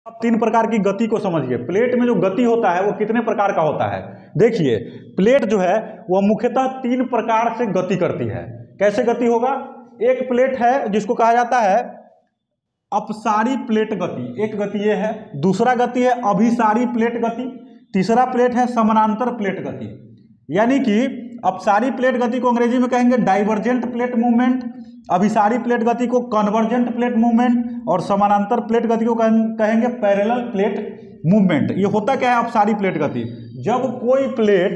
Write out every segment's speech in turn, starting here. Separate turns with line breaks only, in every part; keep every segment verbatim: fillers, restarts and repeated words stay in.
अब तीन प्रकार की गति को समझिए। प्लेट में जो गति होता है वो कितने प्रकार का होता है? देखिए, प्लेट जो है वह मुख्यतः तीन प्रकार से गति करती है। कैसे गति होगा? एक प्लेट है जिसको कहा जाता है अपसारी प्लेट गति, एक गति ये है। दूसरा गति है अभिसारी प्लेट गति। तीसरा प्लेट है समानांतर प्लेट गति। यानी कि अपसारी प्लेट गति को अंग्रेजी में कहेंगे डाइवर्जेंट प्लेट मूवमेंट, अभिसारी प्लेट गति को कन्वर्जेंट प्लेट मूवमेंट और समानांतर प्लेट गति को कहेंगे पैरेलल प्लेट मूवमेंट। ये होता क्या है अपसारी प्लेट गति? जब कोई प्लेट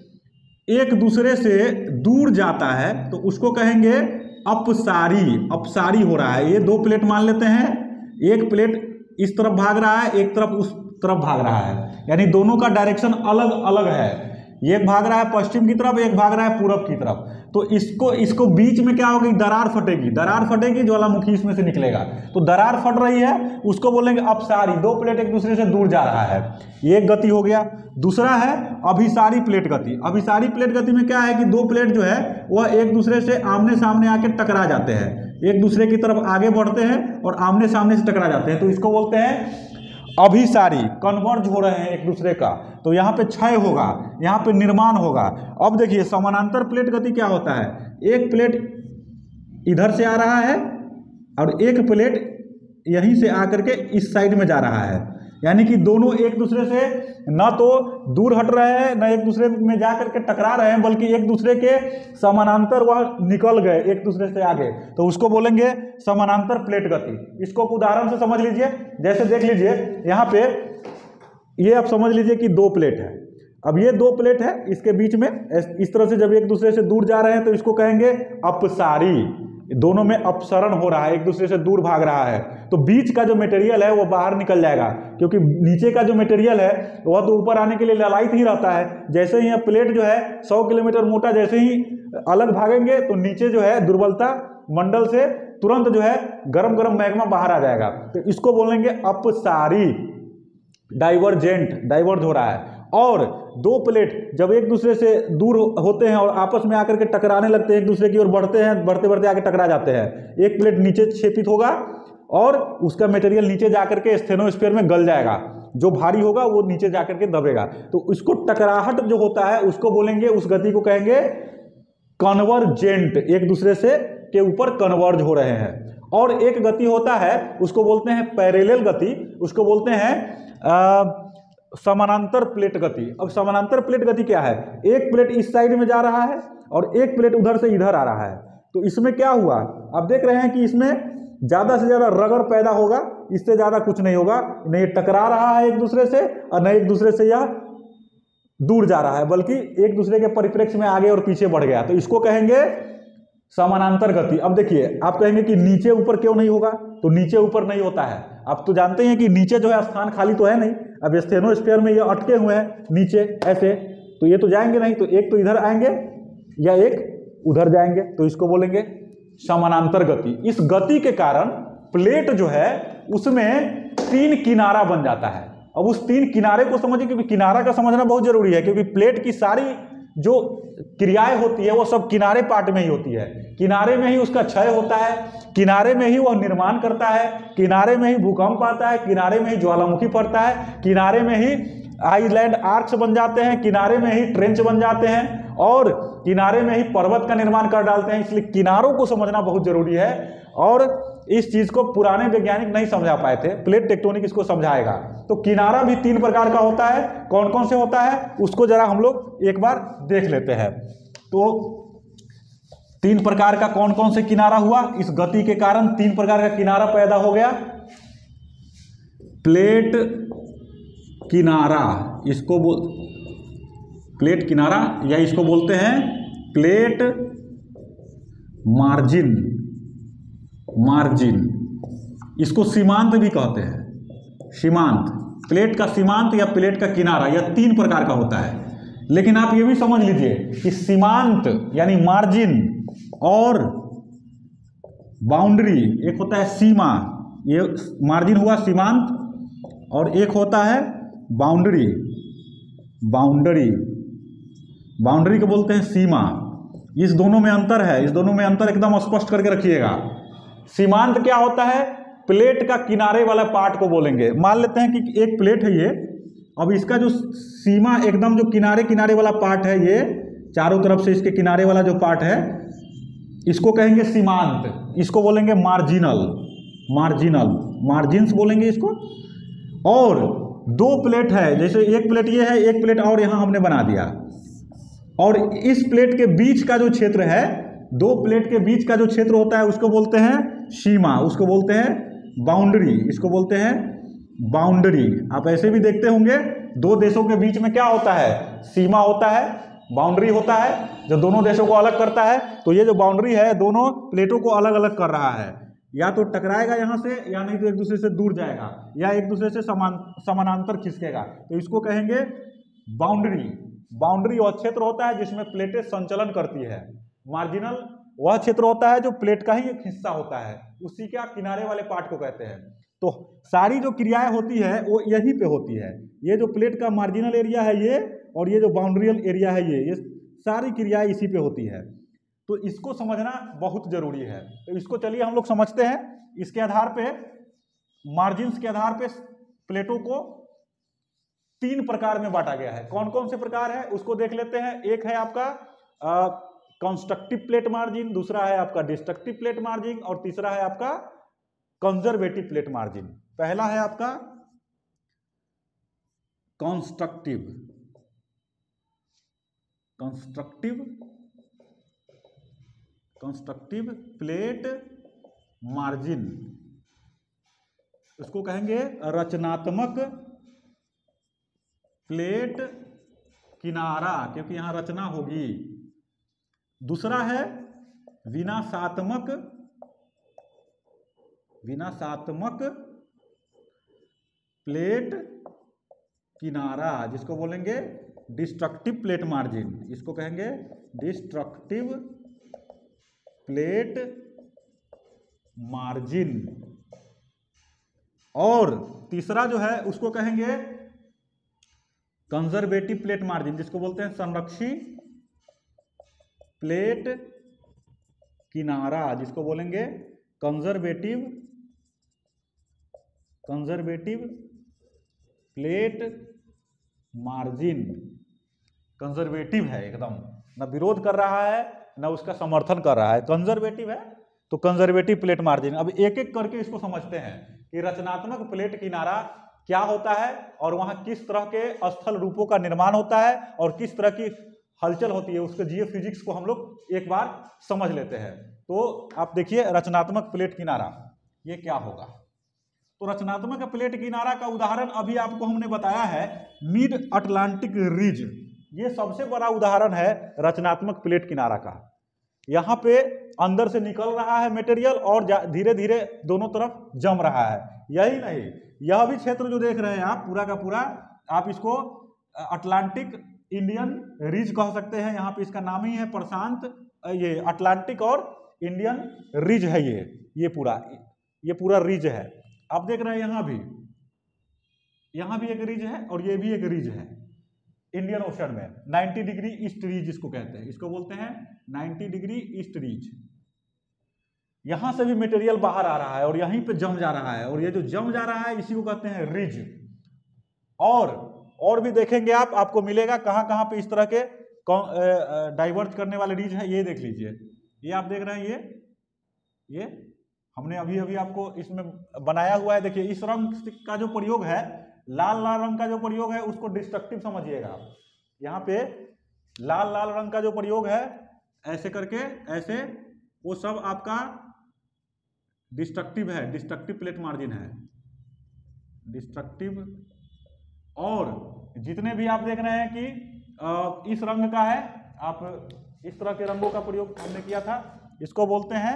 एक दूसरे से दूर जाता है तो उसको कहेंगे अपसारी, अपसारी हो रहा है। ये दो प्लेट मान लेते हैं, एक प्लेट इस तरफ भाग रहा है, एक तरफ उस तरफ भाग रहा है, यानी दोनों का डायरेक्शन अलग अलग है। एक भाग रहा है पश्चिम की तरफ, एक भाग रहा है पूरब की तरफ। तो इसको इसको बीच में क्या होगी? दरार फटेगी, दरार फटेगी, ज्वालामुखी इसमें से निकलेगा। तो दरार फट रही है, उसको बोलेंगे अपसारी। दो प्लेट एक दूसरे से दूर जा रहा है, ये एक गति हो गया। दूसरा है अभिसारी प्लेट गति। अभिसारी प्लेट गति में क्या है कि दो प्लेट जो है वह एक दूसरे से आमने सामने आके टकरा जाते हैं, एक दूसरे की तरफ आगे बढ़ते हैं और आमने सामने से टकरा जाते हैं। तो इसको बोलते हैं अभिसारी, कन्वर्ज हो रहे हैं एक दूसरे का। तो यहाँ पे क्षय होगा, यहाँ पे निर्माण होगा। अब देखिए समानांतर प्लेट गति क्या होता है? एक प्लेट इधर से आ रहा है और एक प्लेट यहीं से आकर के इस साइड में जा रहा है, यानी कि दोनों एक दूसरे से न तो दूर हट रहे हैं न एक दूसरे में जा करके टकरा रहे हैं, बल्कि एक दूसरे के समानांतर वह निकल गए एक दूसरे से आगे। तो उसको बोलेंगे समानांतर प्लेट गति। इसको उदाहरण से समझ लीजिए। जैसे देख लीजिए यहाँ पे, ये आप समझ लीजिए कि दो प्लेट है। अब ये दो प्लेट है, इसके बीच में इस तरह से जब एक दूसरे से दूर जा रहे हैं तो इसको कहेंगे अपसारी। दोनों में अपसरण हो रहा है, एक दूसरे से दूर भाग रहा है। तो बीच का जो मटेरियल है वो बाहर निकल जाएगा, क्योंकि नीचे का जो मटेरियल है वह तो ऊपर आने के लिए ललायित ही रहता है। जैसे ही यह प्लेट जो है सौ किलोमीटर मोटा जैसे ही अलग भागेंगे तो नीचे जो है दुर्बलता मंडल से तुरंत जो है गरम गरम मैग्मा बाहर आ जाएगा। तो इसको बोलेंगे अपसारी, डाइवर्जेंट, डाइवर्ज हो रहा है। और दो प्लेट जब एक दूसरे से दूर होते हैं और आपस में आकर के टकराने लगते हैं, एक दूसरे की ओर बढ़ते हैं, बढ़ते बढ़ते आके टकरा जाते हैं। एक प्लेट नीचे क्षेपित होगा और उसका मटेरियल नीचे जाकर के स्टेनोस्फीयर में गल जाएगा, जो भारी होगा वो नीचे जाकर के दबेगा। तो इसको टकराहट जो होता है उसको बोलेंगे, उस गति को कहेंगे कन्वर्जेंट, एक दूसरे से के ऊपर कन्वर्ज हो रहे हैं। और एक गति होता है उसको बोलते हैं पैरेलल गति, उसको बोलते हैं आ, समानांतर प्लेट गति। अब समानांतर प्लेट गति क्या है? एक प्लेट इस साइड में जा रहा है और एक प्लेट उधर से इधर आ रहा है। तो इसमें क्या हुआ? आप देख रहे हैं कि इसमें ज़्यादा से ज़्यादा रगड़ पैदा होगा, इससे ज़्यादा कुछ नहीं होगा। न ये टकरा रहा है एक दूसरे से और न एक दूसरे से यह दूर जा रहा है, बल्कि एक दूसरे के परिप्रेक्ष्य में आगे और पीछे बढ़ गया। तो इसको कहेंगे समानांतर गति। अब देखिए, आप कहेंगे कि नीचे ऊपर क्यों नहीं होगा? तो नीचे ऊपर नहीं होता है। आप तो जानते हैं कि नीचे जो है स्थान खाली तो है नहीं। अब स्टेनोस्फीयर में ये अटके हुए हैं नीचे ऐसे, तो ये तो जाएंगे नहीं। तो एक तो इधर आएंगे या एक उधर जाएंगे। तो इसको बोलेंगे समानांतर गति। इस गति के कारण प्लेट जो है उसमें तीन किनारा बन जाता है। अब उस तीन किनारे को समझिए, क्योंकि किनारा का समझना बहुत जरूरी है, क्योंकि प्लेट की सारी जो क्रियाएं होती है वो सब किनारे पार्ट में ही होती है। किनारे में ही उसका क्षय होता है, किनारे में ही वह निर्माण करता है, किनारे में ही भूकंप आता है, किनारे में ही ज्वालामुखी फटता है, किनारे में ही आइलैंड आर्क्स बन जाते हैं, किनारे में ही ट्रेंच बन जाते हैं और किनारे में ही पर्वत का निर्माण कर डालते हैं। इसलिए किनारों को समझना बहुत जरूरी है और इस चीज को पुराने वैज्ञानिक नहीं समझा पाए थे। प्लेट टेक्टोनिक इसको समझाएगा। तो किनारा भी तीन प्रकार का होता है। कौन कौन से होता है उसको जरा हम लोग एक बार देख लेते हैं। तो तीन प्रकार का कौन कौन से किनारा हुआ? इस गति के कारण तीन प्रकार का किनारा पैदा हो गया। प्लेट किनारा, इसको बोल प्लेट किनारा, या इसको बोलते हैं प्लेट मार्जिन, मार्जिन। इसको सीमांत भी कहते हैं, सीमांत। प्लेट का सीमांत या प्लेट का किनारा, यह तीन प्रकार का होता है। लेकिन आप ये भी समझ लीजिए कि सीमांत यानी मार्जिन और बाउंड्री, एक होता है सीमा, ये मार्जिन हुआ सीमांत, और एक होता है बाउंड्री, बाउंड्री बाउंड्री को बोलते हैं सीमा। इस दोनों में अंतर है, इस दोनों में अंतर एकदम स्पष्ट करके रखिएगा। सीमांत क्या होता है? प्लेट का किनारे वाला पार्ट को बोलेंगे। मान लेते हैं कि एक प्लेट है ये, अब इसका जो सीमा एकदम जो किनारे किनारे वाला पार्ट है, ये चारों तरफ से इसके किनारे वाला जो पार्ट है, इसको कहेंगे सीमांत, इसको बोलेंगे मार्जिनल, मार्जिनल मार्जिन्स बोलेंगे इसको। और दो प्लेट है, जैसे एक प्लेट ये है, एक प्लेट और यहाँ हमने बना दिया, और इस प्लेट के बीच का जो क्षेत्र है, दो प्लेट के बीच का जो क्षेत्र होता है उसको बोलते हैं सीमा, उसको बोलते हैं बाउंड्री, इसको बोलते हैं बाउंड्री। आप ऐसे भी देखते होंगे दो देशों के बीच में क्या होता है, सीमा होता है, बाउंड्री होता है जो दोनों देशों को अलग करता है। तो ये जो बाउंड्री है दोनों प्लेटों को अलग अलग कर रहा है, या तो टकराएगा यहाँ से, या नहीं तो एक दूसरे से दूर जाएगा, या एक दूसरे से समान समानांतर खिसकेगा, तो इसको कहेंगे बाउंड्री। बाउंड्री वह क्षेत्र होता है जिसमें प्लेटें संचलन करती है। मार्जिनल वह क्षेत्र होता है जो प्लेट का ही एक हिस्सा होता है, उसी का किनारे वाले पार्ट को कहते हैं। तो सारी जो क्रियाएं होती है वो यहीं पे होती है। ये जो प्लेट का मार्जिनल एरिया है ये, और ये जो बाउंड्रियल एरिया है ये ये सारी क्रियाएं इसी पे होती है। तो इसको समझना बहुत जरूरी है। तो इसको चलिए हम लोग समझते हैं। इसके आधार पे, मार्जिन्स के आधार पे प्लेटों को तीन प्रकार में बांटा गया है। कौन कौन से प्रकार है उसको देख लेते हैं। एक है आपका कंस्ट्रक्टिव प्लेट मार्जिन, दूसरा है आपका डिस्ट्रक्टिव प्लेट मार्जिन, और तीसरा है आपका कंजर्वेटिव प्लेट मार्जिन। पहला है आपका constructive constructive constructive plate margin, इसको कहेंगे रचनात्मक प्लेट किनारा, क्योंकि यहां रचना होगी। दूसरा है विनाशात्मक विनाशात्मक प्लेट किनारा, जिसको बोलेंगे डिस्ट्रक्टिव प्लेट मार्जिन, इसको कहेंगे डिस्ट्रक्टिव प्लेट मार्जिन। और तीसरा जो है उसको कहेंगे कंजर्वेटिव प्लेट मार्जिन, जिसको बोलते हैं संरक्षी प्लेट किनारा, जिसको बोलेंगे conservative conservative plate margin. Conservative है, एकदम न विरोध कर रहा है न उसका समर्थन कर रहा है, कंजर्वेटिव है, तो कंजर्वेटिव प्लेट मार्जिन। अब एक एक करके इसको समझते हैं कि रचनात्मक प्लेट किनारा क्या होता है, और वहां किस तरह के स्थल रूपों का निर्माण होता है, और किस तरह की हलचल होती है, उसके जियोफिजिक्स को हम लोग एक बार समझ लेते हैं। तो आप देखिए रचनात्मक प्लेट किनारा ये क्या होगा। तो रचनात्मक प्लेट किनारा का उदाहरण अभी आपको हमने बताया है मिड अटलांटिक रिज, ये सबसे बड़ा उदाहरण है रचनात्मक प्लेट किनारा का। यहाँ पे अंदर से निकल रहा है मटेरियल और धीरे धीरे दोनों तरफ जम रहा है। यही नहीं, यह भी क्षेत्र जो देख रहे हैं आप पूरा का पूरा, आप इसको अटलांटिक इंडियन रिज कह सकते हैं। यहाँ पे इसका नाम ही है प्रशांत, ये अटलांटिक और इंडियन रिज है, ये ये पूरा ये पूरा रिज है। आप देख रहे हैं यहाँ भी यहाँ भी एक रिज है और ये भी एक रिज है इंडियन ओशन में। नब्बे डिग्री ईस्ट रिज इसको कहते हैं, इसको बोलते हैं नब्बे डिग्री ईस्ट रिज। यहां से भी मटेरियल बाहर आ रहा है और यहीं पे जम जा रहा है, और ये जो जम जा रहा है इसी को कहते हैं रिज। और और भी देखेंगे आप, आपको मिलेगा कहां कहां पे इस तरह के डाइवर्ज करने वाले रिज है। ये देख लीजिए, ये आप देख रहे हैं, ये ये हमने अभी अभी आपको इसमें बनाया हुआ है। देखिए इस रंग का जो प्रयोग है, लाल लाल रंग का जो प्रयोग है उसको डिस्ट्रक्टिव समझिएगा। यहाँ पे लाल लाल रंग का जो प्रयोग है ऐसे करके, ऐसे, वो सब आपका डिस्ट्रक्टिव है, डिस्ट्रक्टिव प्लेट मार्जिन है, डिस्ट्रक्टिव। और जितने भी आप देख रहे हैं कि इस रंग का है, आप इस तरह के रंगों का प्रयोग हमने किया था, इसको बोलते हैं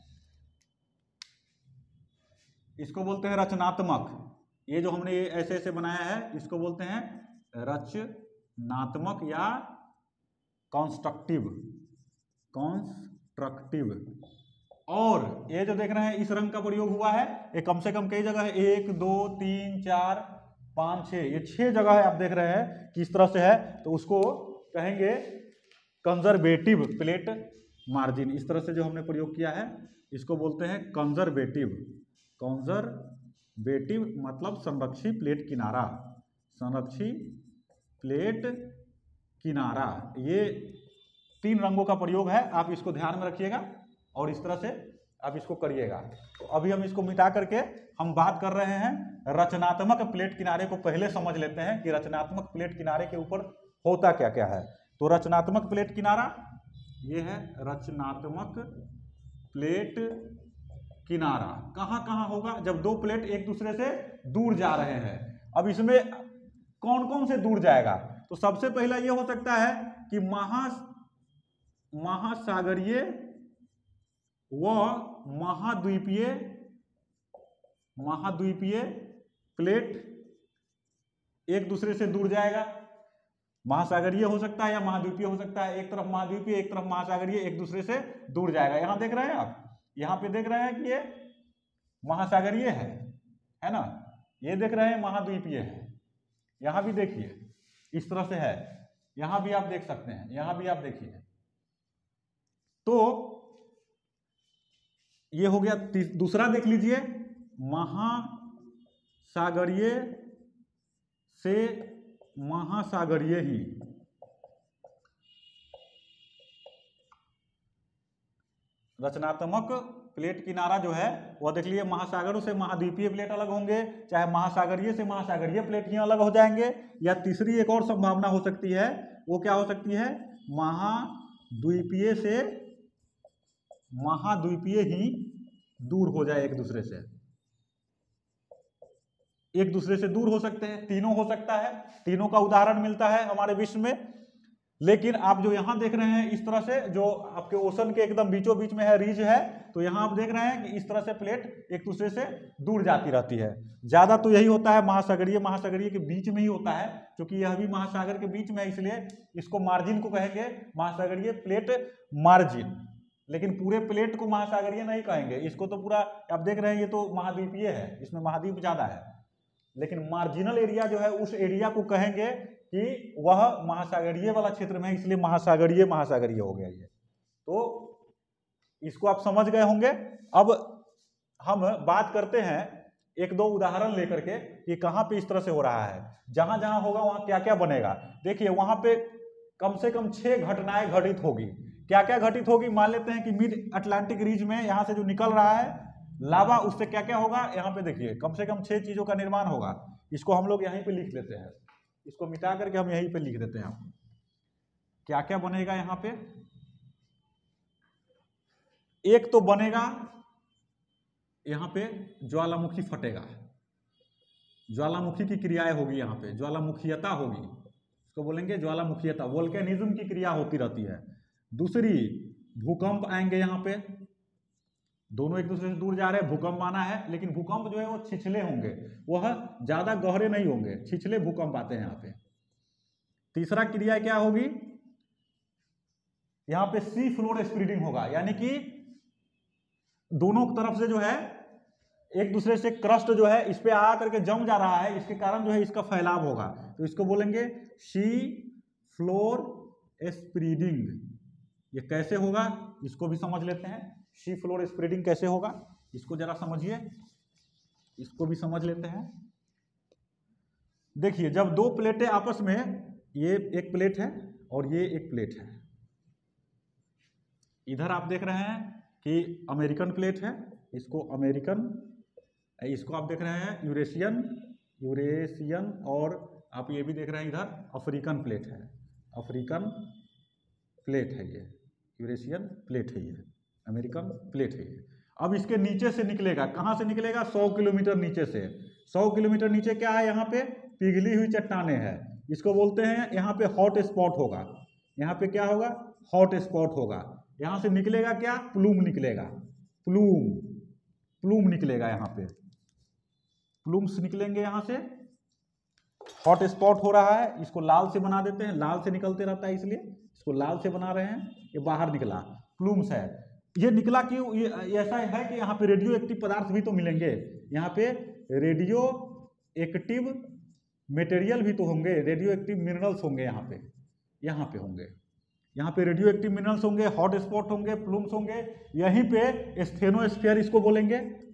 इसको बोलते हैं रचनात्मक। ये जो हमने ये ऐसे ऐसे बनाया है इसको बोलते हैं रचनात्मक या कंस्ट्रक्टिव कंस्ट्रक्टिव। और ये जो देख रहे हैं इस रंग का प्रयोग हुआ है, ये कम से कम कई जगह है, एक दो तीन चार पाँच छः, ये छह जगह है। आप देख रहे हैं किस तरह से है, तो उसको कहेंगे कंजर्वेटिव प्लेट मार्जिन। इस तरह से जो हमने प्रयोग किया है इसको बोलते हैं कंजर्वेटिव कंजर्वेटिव मतलब संरक्षी प्लेट किनारा, संरक्षी प्लेट किनारा, ये तीन रंगों का प्रयोग है, आप इसको ध्यान में रखिएगा और इस तरह से आप इसको करिएगा। तो अभी हम इसको मिटा करके हम बात कर रहे हैं रचनात्मक प्लेट किनारे को। पहले समझ लेते हैं कि रचनात्मक प्लेट किनारे के ऊपर होता क्या क्या है। तो रचनात्मक प्लेट किनारा ये है, रचनात्मक प्लेट किनारा कहाँ कहाँ होगा, जब दो प्लेट एक दूसरे से दूर जा रहे हैं। अब इसमें कौन कौन से दूर जाएगा, तो सबसे पहला ये हो सकता है कि महा महासागरीय व महाद्वीपीय महाद्वीपीय प्लेट एक दूसरे से दूर जाएगा। महासागरीय हो सकता है या महाद्वीपीय हो सकता है, एक तरफ महाद्वीपीय एक तरफ महासागरीय, एक दूसरे से दूर जाएगा। यहां देख रहे हैं आप, यहां पे देख रहे हैं कि ये महासागरीय है है ना, ये देख रहे हैं महाद्वीपीय है। यहां भी देखिए इस तरह से है, यहां भी आप देख सकते हैं, यहां भी आप देखिए। तो ये हो गया। दूसरा देख लीजिए, महासागरीय से महासागरीय ही, रचनात्मक प्लेट किनारा जो है वह देख लीजिए, महासागरों से महाद्वीपीय प्लेट अलग होंगे, चाहे महासागरीय से महासागरीय प्लेट ही अलग हो जाएंगे। या तीसरी एक और संभावना हो सकती है, वो क्या हो सकती है, महाद्वीपीय से महाद्वीपीय ही दूर हो जाए, एक दूसरे से एक दूसरे से दूर हो सकते हैं। तीनों हो सकता है, तीनों का उदाहरण मिलता है हमारे विश्व में। लेकिन आप जो यहां देख रहे हैं इस तरह से, जो आपके ओशन के एकदम बीचों बीच में है, रीज है, तो यहां आप देख रहे हैं कि इस तरह से प्लेट एक दूसरे से दूर जाती रहती है। ज्यादा तो यही होता है महासागरीय महासागरीय के बीच में ही होता है, क्योंकि यह भी महासागर के बीच में है, इसलिए इसको मार्जिन को कहेंगे, महासागरीय प्लेट मार्जिन। लेकिन पूरे प्लेट को महासागरीय नहीं कहेंगे, इसको तो पूरा आप देख रहे हैं ये तो महाद्वीपीय है, इसमें महाद्वीप ज्यादा है। लेकिन मार्जिनल एरिया जो है उस एरिया को कहेंगे कि वह महासागरीय वाला क्षेत्र में है, इसलिए महासागरीय महासागरीय हो गया ये। तो इसको आप समझ गए होंगे। अब हम बात करते हैं एक दो उदाहरण लेकर के कि कहाँ पे इस तरह से हो रहा है। जहां जहां होगा वहां क्या क्या बनेगा। देखिए वहां पे कम से कम छह घटनाएं घटित होगी। क्या क्या घटित होगी, मान लेते हैं कि मिड अटलांटिक रीज में यहाँ से जो निकल रहा है लावा, उससे क्या क्या होगा, यहाँ पे देखिए कम से कम छह चीजों का निर्माण होगा। इसको हम लोग यहीं पे लिख लेते हैं, इसको मिटा करके हम यहीं पे लिख देते हैं। आपको क्या क्या बनेगा यहाँ पे, एक तो बनेगा यहाँ पे ज्वालामुखी फटेगा, ज्वालामुखी की क्रियाएं होगी, यहाँ पे ज्वालामुखीयता होगी, इसको बोलेंगे ज्वालामुखीयता, वोल्केनिज्म की क्रिया होती रहती है। दूसरी भूकंप आएंगे, यहाँ पे दोनों एक दूसरे से दूर जा रहे हैं, भूकंप आना है, लेकिन भूकंप जो है वो छिछले होंगे, वह ज्यादा गहरे नहीं होंगे, छिछले भूकंप आते हैं यहाँ पे। तीसरा क्रिया क्या होगी, यहाँ पे सी फ्लोर स्प्रेडिंग होगा, यानी कि दोनों तरफ से जो है एक दूसरे से क्रस्ट जो है इस पे आ करके जम जा रहा है, इसके कारण जो है इसका फैलाव होगा, तो इसको बोलेंगे सी फ्लोर स्प्रेडिंग। ये कैसे होगा इसको भी समझ लेते हैं, सी फ्लोर स्प्रेडिंग कैसे होगा इसको जरा समझिए, इसको भी समझ लेते हैं। देखिए जब दो प्लेटें आपस में, ये एक प्लेट है और ये एक प्लेट है, इधर आप देख रहे हैं कि अमेरिकन प्लेट है, इसको अमेरिकन, इसको आप देख रहे हैं यूरेशियन यूरेशियन और आप ये भी देख रहे हैं इधर अफ्रीकन प्लेट है, अफ्रीकन प्लेट है, ये यूरेशियन प्लेट है, ये अमेरिकन प्लेट है ये। अब इसके नीचे से निकलेगा, कहाँ से निकलेगा, सौ किलोमीटर नीचे से। सौ किलोमीटर नीचे क्या है, यहाँ पे पिघली हुई चट्टानें हैं, इसको बोलते हैं, यहाँ पे हॉट स्पॉट होगा, यहाँ पे क्या होगा, हॉट स्पॉट होगा। यहाँ से निकलेगा क्या, प्लूम निकलेगा, प्लूम प्लूम निकलेगा, यहाँ पे प्लूम्स निकलेंगे, यहाँ से हॉट स्पॉट हो रहा है, इसको लाल से बना देते हैं, लाल से निकलते रहता है इसलिए इसको लाल से बना रहे हैं। ये बाहर निकला, प्लूम्स है। ये निकला क्यों, ये ऐसा है कि यहाँ पे रेडियो एक्टिव पदार्थ भी तो मिलेंगे, यहाँ पे रेडियो एक्टिव मटेरियल भी तो होंगे, रेडियो एक्टिव मिनरल्स होंगे, यहाँ पे यहाँ पे होंगे, यहाँ पे रेडियो एक्टिव मिनरल्स होंगे, हॉट स्पॉट होंगे, प्लूम्स होंगे। यहीं पे स्टेनोस्फीयर इसको बोलेंगे,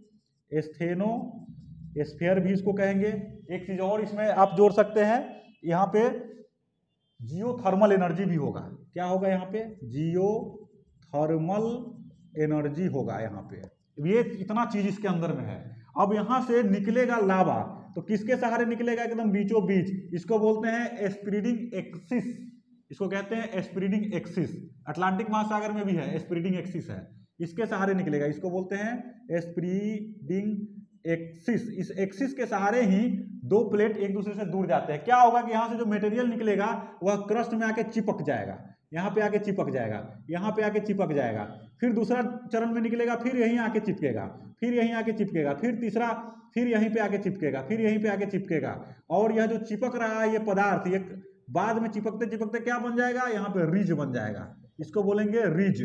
एस्थेनो स्फीयर भी इसको कहेंगे। एक चीज और इसमें आप जोड़ सकते हैं, यहाँ पे जियोथर्मल एनर्जी भी होगा। क्या होगा यहाँ पे? जियोथर्मल एनर्जी होगा यहाँ पे। ये इतना चीज इसके अंदर में है। अब यहाँ से निकलेगा लावा, तो किसके सहारे निकलेगा? एकदम बीचों बीच। इसको बोलते हैं स्प्रेडिंग एक्सिस, इसको कहते हैं स्प्रेडिंग एक्सिस। अटलांटिक महासागर में भी है, स्प्रेडिंग एक्सिस है, इसके सहारे निकलेगा। इसको बोलते हैं स्प्रेडिंग एक्सिस। इस एक्सिस के सहारे ही दो प्लेट एक दूसरे से दूर जाते हैं। क्या होगा कि यहाँ से जो मटेरियल निकलेगा वह क्रस्ट में आके चिपक जाएगा, यहाँ पे आके चिपक जाएगा, यहाँ पे आके चिपक जाएगा, फिर दूसरा चरण में निकलेगा, फिर यहीं आके चिपकेगा, फिर यहीं आके चिपकेगा, फिर तीसरा, फिर यहीं पे आके चिपकेगा, फिर यहीं पे आके चिपकेगा। और यह जो चिपक रहा है ये पदार्थ, ये बाद में चिपकते चिपकते क्या बन जाएगा? यहाँ पे रिज बन जाएगा। इसको बोलेंगे रिज,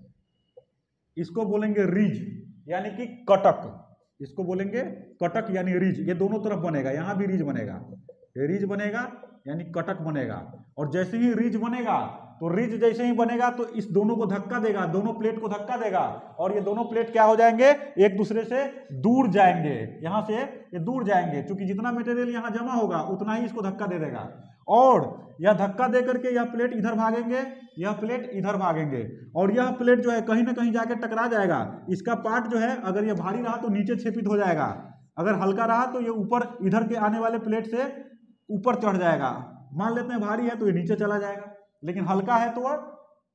इसको बोलेंगे रिज यानी कि कटक। इसको बोलेंगे कटक यानी रिज। ये दोनों तरफ बनेगा, यहाँ भी रिज बनेगा, ये रिज बनेगा यानी कटक बनेगा। और जैसे ही रिज बनेगा तो रिज जैसे ही बनेगा तो इस दोनों को धक्का देगा, दोनों प्लेट को धक्का देगा, और ये दोनों प्लेट क्या हो जाएंगे? एक दूसरे से दूर जाएंगे, यहाँ से ये दूर जाएंगे। क्योंकि जितना मटेरियल यहाँ जमा होगा उतना ही इसको धक्का दे देगा, और यह धक्का दे करके यह प्लेट इधर भागेंगे, यह प्लेट इधर भागेंगे, और यह प्लेट जो है कहीं ना कहीं जाके टकरा जाएगा। इसका पार्ट जो है अगर यह भारी रहा तो नीचे छेपित हो जाएगा, अगर हल्का रहा तो ये ऊपर इधर के आने वाले प्लेट से ऊपर चढ़ जाएगा। मान लेते हैं भारी है तो ये नीचे चला जाएगा, लेकिन हल्का है तो वह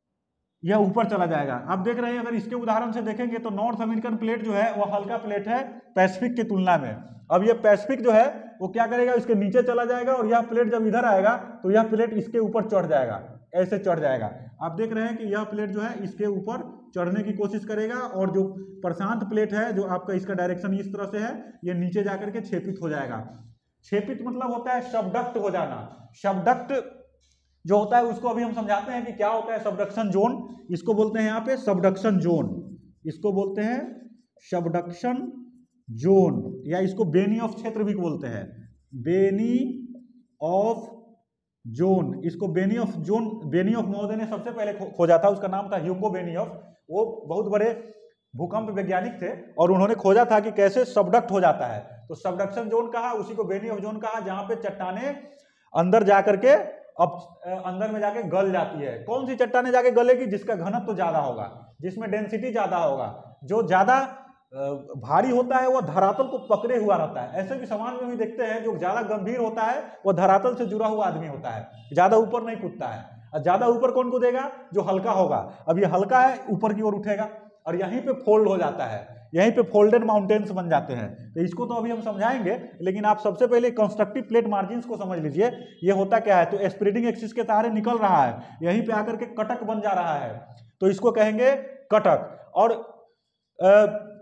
यह ऊपर चला जाएगा। आप देख रहे हैं, अगर इसके उदाहरण से देखेंगे तो नॉर्थ अमेरिकन प्लेट जो है वह हल्का प्लेट है पैसिफिक की तुलना में। अब यह पैसिफिक जो है वो क्या करेगा? इसके नीचे चला जाएगा, और यह प्लेट जब इधर आएगा तो यह प्लेट इसके ऊपर चढ़ जाएगा, ऐसे चढ़ जाएगा। आप देख रहे हैं कि यह प्लेट जो है इसके ऊपर चढ़ने की कोशिश करेगा, और जो प्रशांत प्लेट है जो आपका इसका डायरेक्शन इस तरह से है, यह नीचे जाकर के छेपित हो जाएगा। छेपित मतलब होता है सबडक्ट हो जाना। सबडक्ट जो होता है उसको अभी हम समझाते हैं कि क्या होता है सबडक्शन जोन। इसको बोलते हैं यहाँ पे सबडक्शन जोन, इसको बोलते हैं सबडक्शन जोन, या इसको बेनी ऑफ क्षेत्र भी बोलते हैं, बेनी ऑफ जोन। इसको Benioff zone, Benioff महोदय ने सबसे पहले खोजा था, उसका नाम था ह्यूगो बेनियफ। वो बहुत बड़े भूकंप वैज्ञानिक थे, और उन्होंने खोजा था कि कैसे सबडक्ट हो जाता है। तो सबडक्शन जोन कहा, उसी को बेनी ऑफ जोन कहा, जहां पे चट्टाने अंदर जाकर के अब अंदर में जाके गल जाती है। कौन सी चट्टाने जाके गलेगी? जिसका घनत्व तो ज्यादा होगा, जिसमें डेंसिटी ज्यादा होगा, जो ज्यादा भारी होता है वह धरातल को पकड़े हुआ रहता है। ऐसे भी समाज में भी देखते हैं, जो ज्यादा गंभीर होता है वह धरातल से जुड़ा हुआ आदमी होता है, ज्यादा ऊपर नहीं कूदता है। और ज्यादा ऊपर कौन कूदेगा? जो हल्का होगा। अब ये हल्का है, ऊपर की ओर उठेगा, और यहीं पे फोल्ड हो जाता है, यहीं पे फोल्डेड माउंटेन्स बन जाते हैं। तो इसको तो अभी हम समझाएंगे, लेकिन आप सबसे पहले कंस्ट्रक्टिव प्लेट मार्जिन्स को समझ लीजिए। ये होता क्या है? तो स्प्रेडिंग एक्सिस के सहारे निकल रहा है, यहीं पे आकर के कटक बन जा रहा है, तो इसको कहेंगे कटक। और आ,